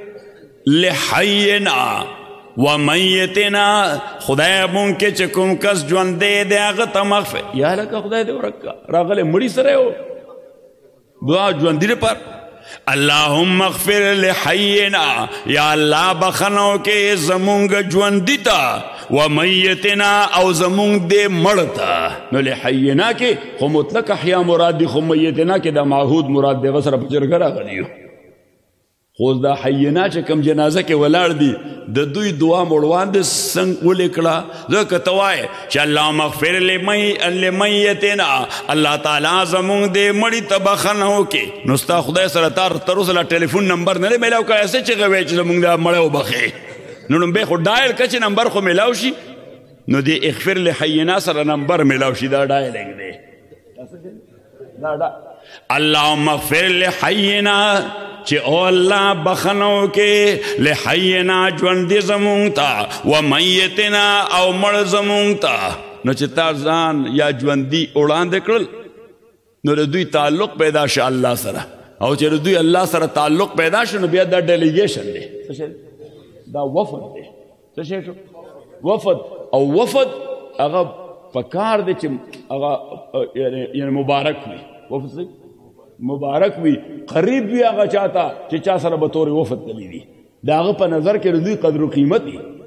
لحینا ومیتنا خدای مونږ کې چې کوم کس ژوندی دی هغه ته مغفر یا لکه خدای دې ورکه راغلی مړي سره یو دعا ژوندي لپاره اللهم اغفر لحینا یا الله بخنو کې زمونږ ژوندي ته ومیتنا او زمونږ دې مړ ته نو لحینا کې خو مطلق احیا مراد دی خو میتنا کې د معهود مراد دی هغه سره په جرګه راغلی خو دا حینا چې کوم جنازه کې ولاړ دي د دوی دعا مړوان د څنګه ولیکړه ځکه ته وایې چې اللهم اغفر لمیتنا الله تعالی زمونږ دې مړي ته بخښنه وکړي نو ستا خدای سره تر اوسه لا ټلیفون نمبر نه دی میلاو کړی هسې چغې وایې چې زمونږ دا مړی وبخې نو بیا خو ډایل کړه چې نمبر خو میلاو شي نو دې اغفر لحینا سره نمبر میلاو شي دا ډایلنګ دی اللهم اغفر لحینا چې او الله بخنو کې لحینا ژوندي زمونږ ته و میتنا او مړ زمونږ ته نو چې تا ځان یا ژوندي وړاندې کړل نو د دوی تعلق پیدا شه الله سره او چې د دوی الله سره تعلق پیدا شه نو بیا دا ډیلیګیشن دی دا وفد دی څه شی شو وفد او وفد هغه پکار دی چې هغه یعنی مبارک وي وفد مبارک وي قریب وي هغه چاته چې چا سره به طور وفد تللی وي د هغه په نظر کې د دوی قدر و قیمت وي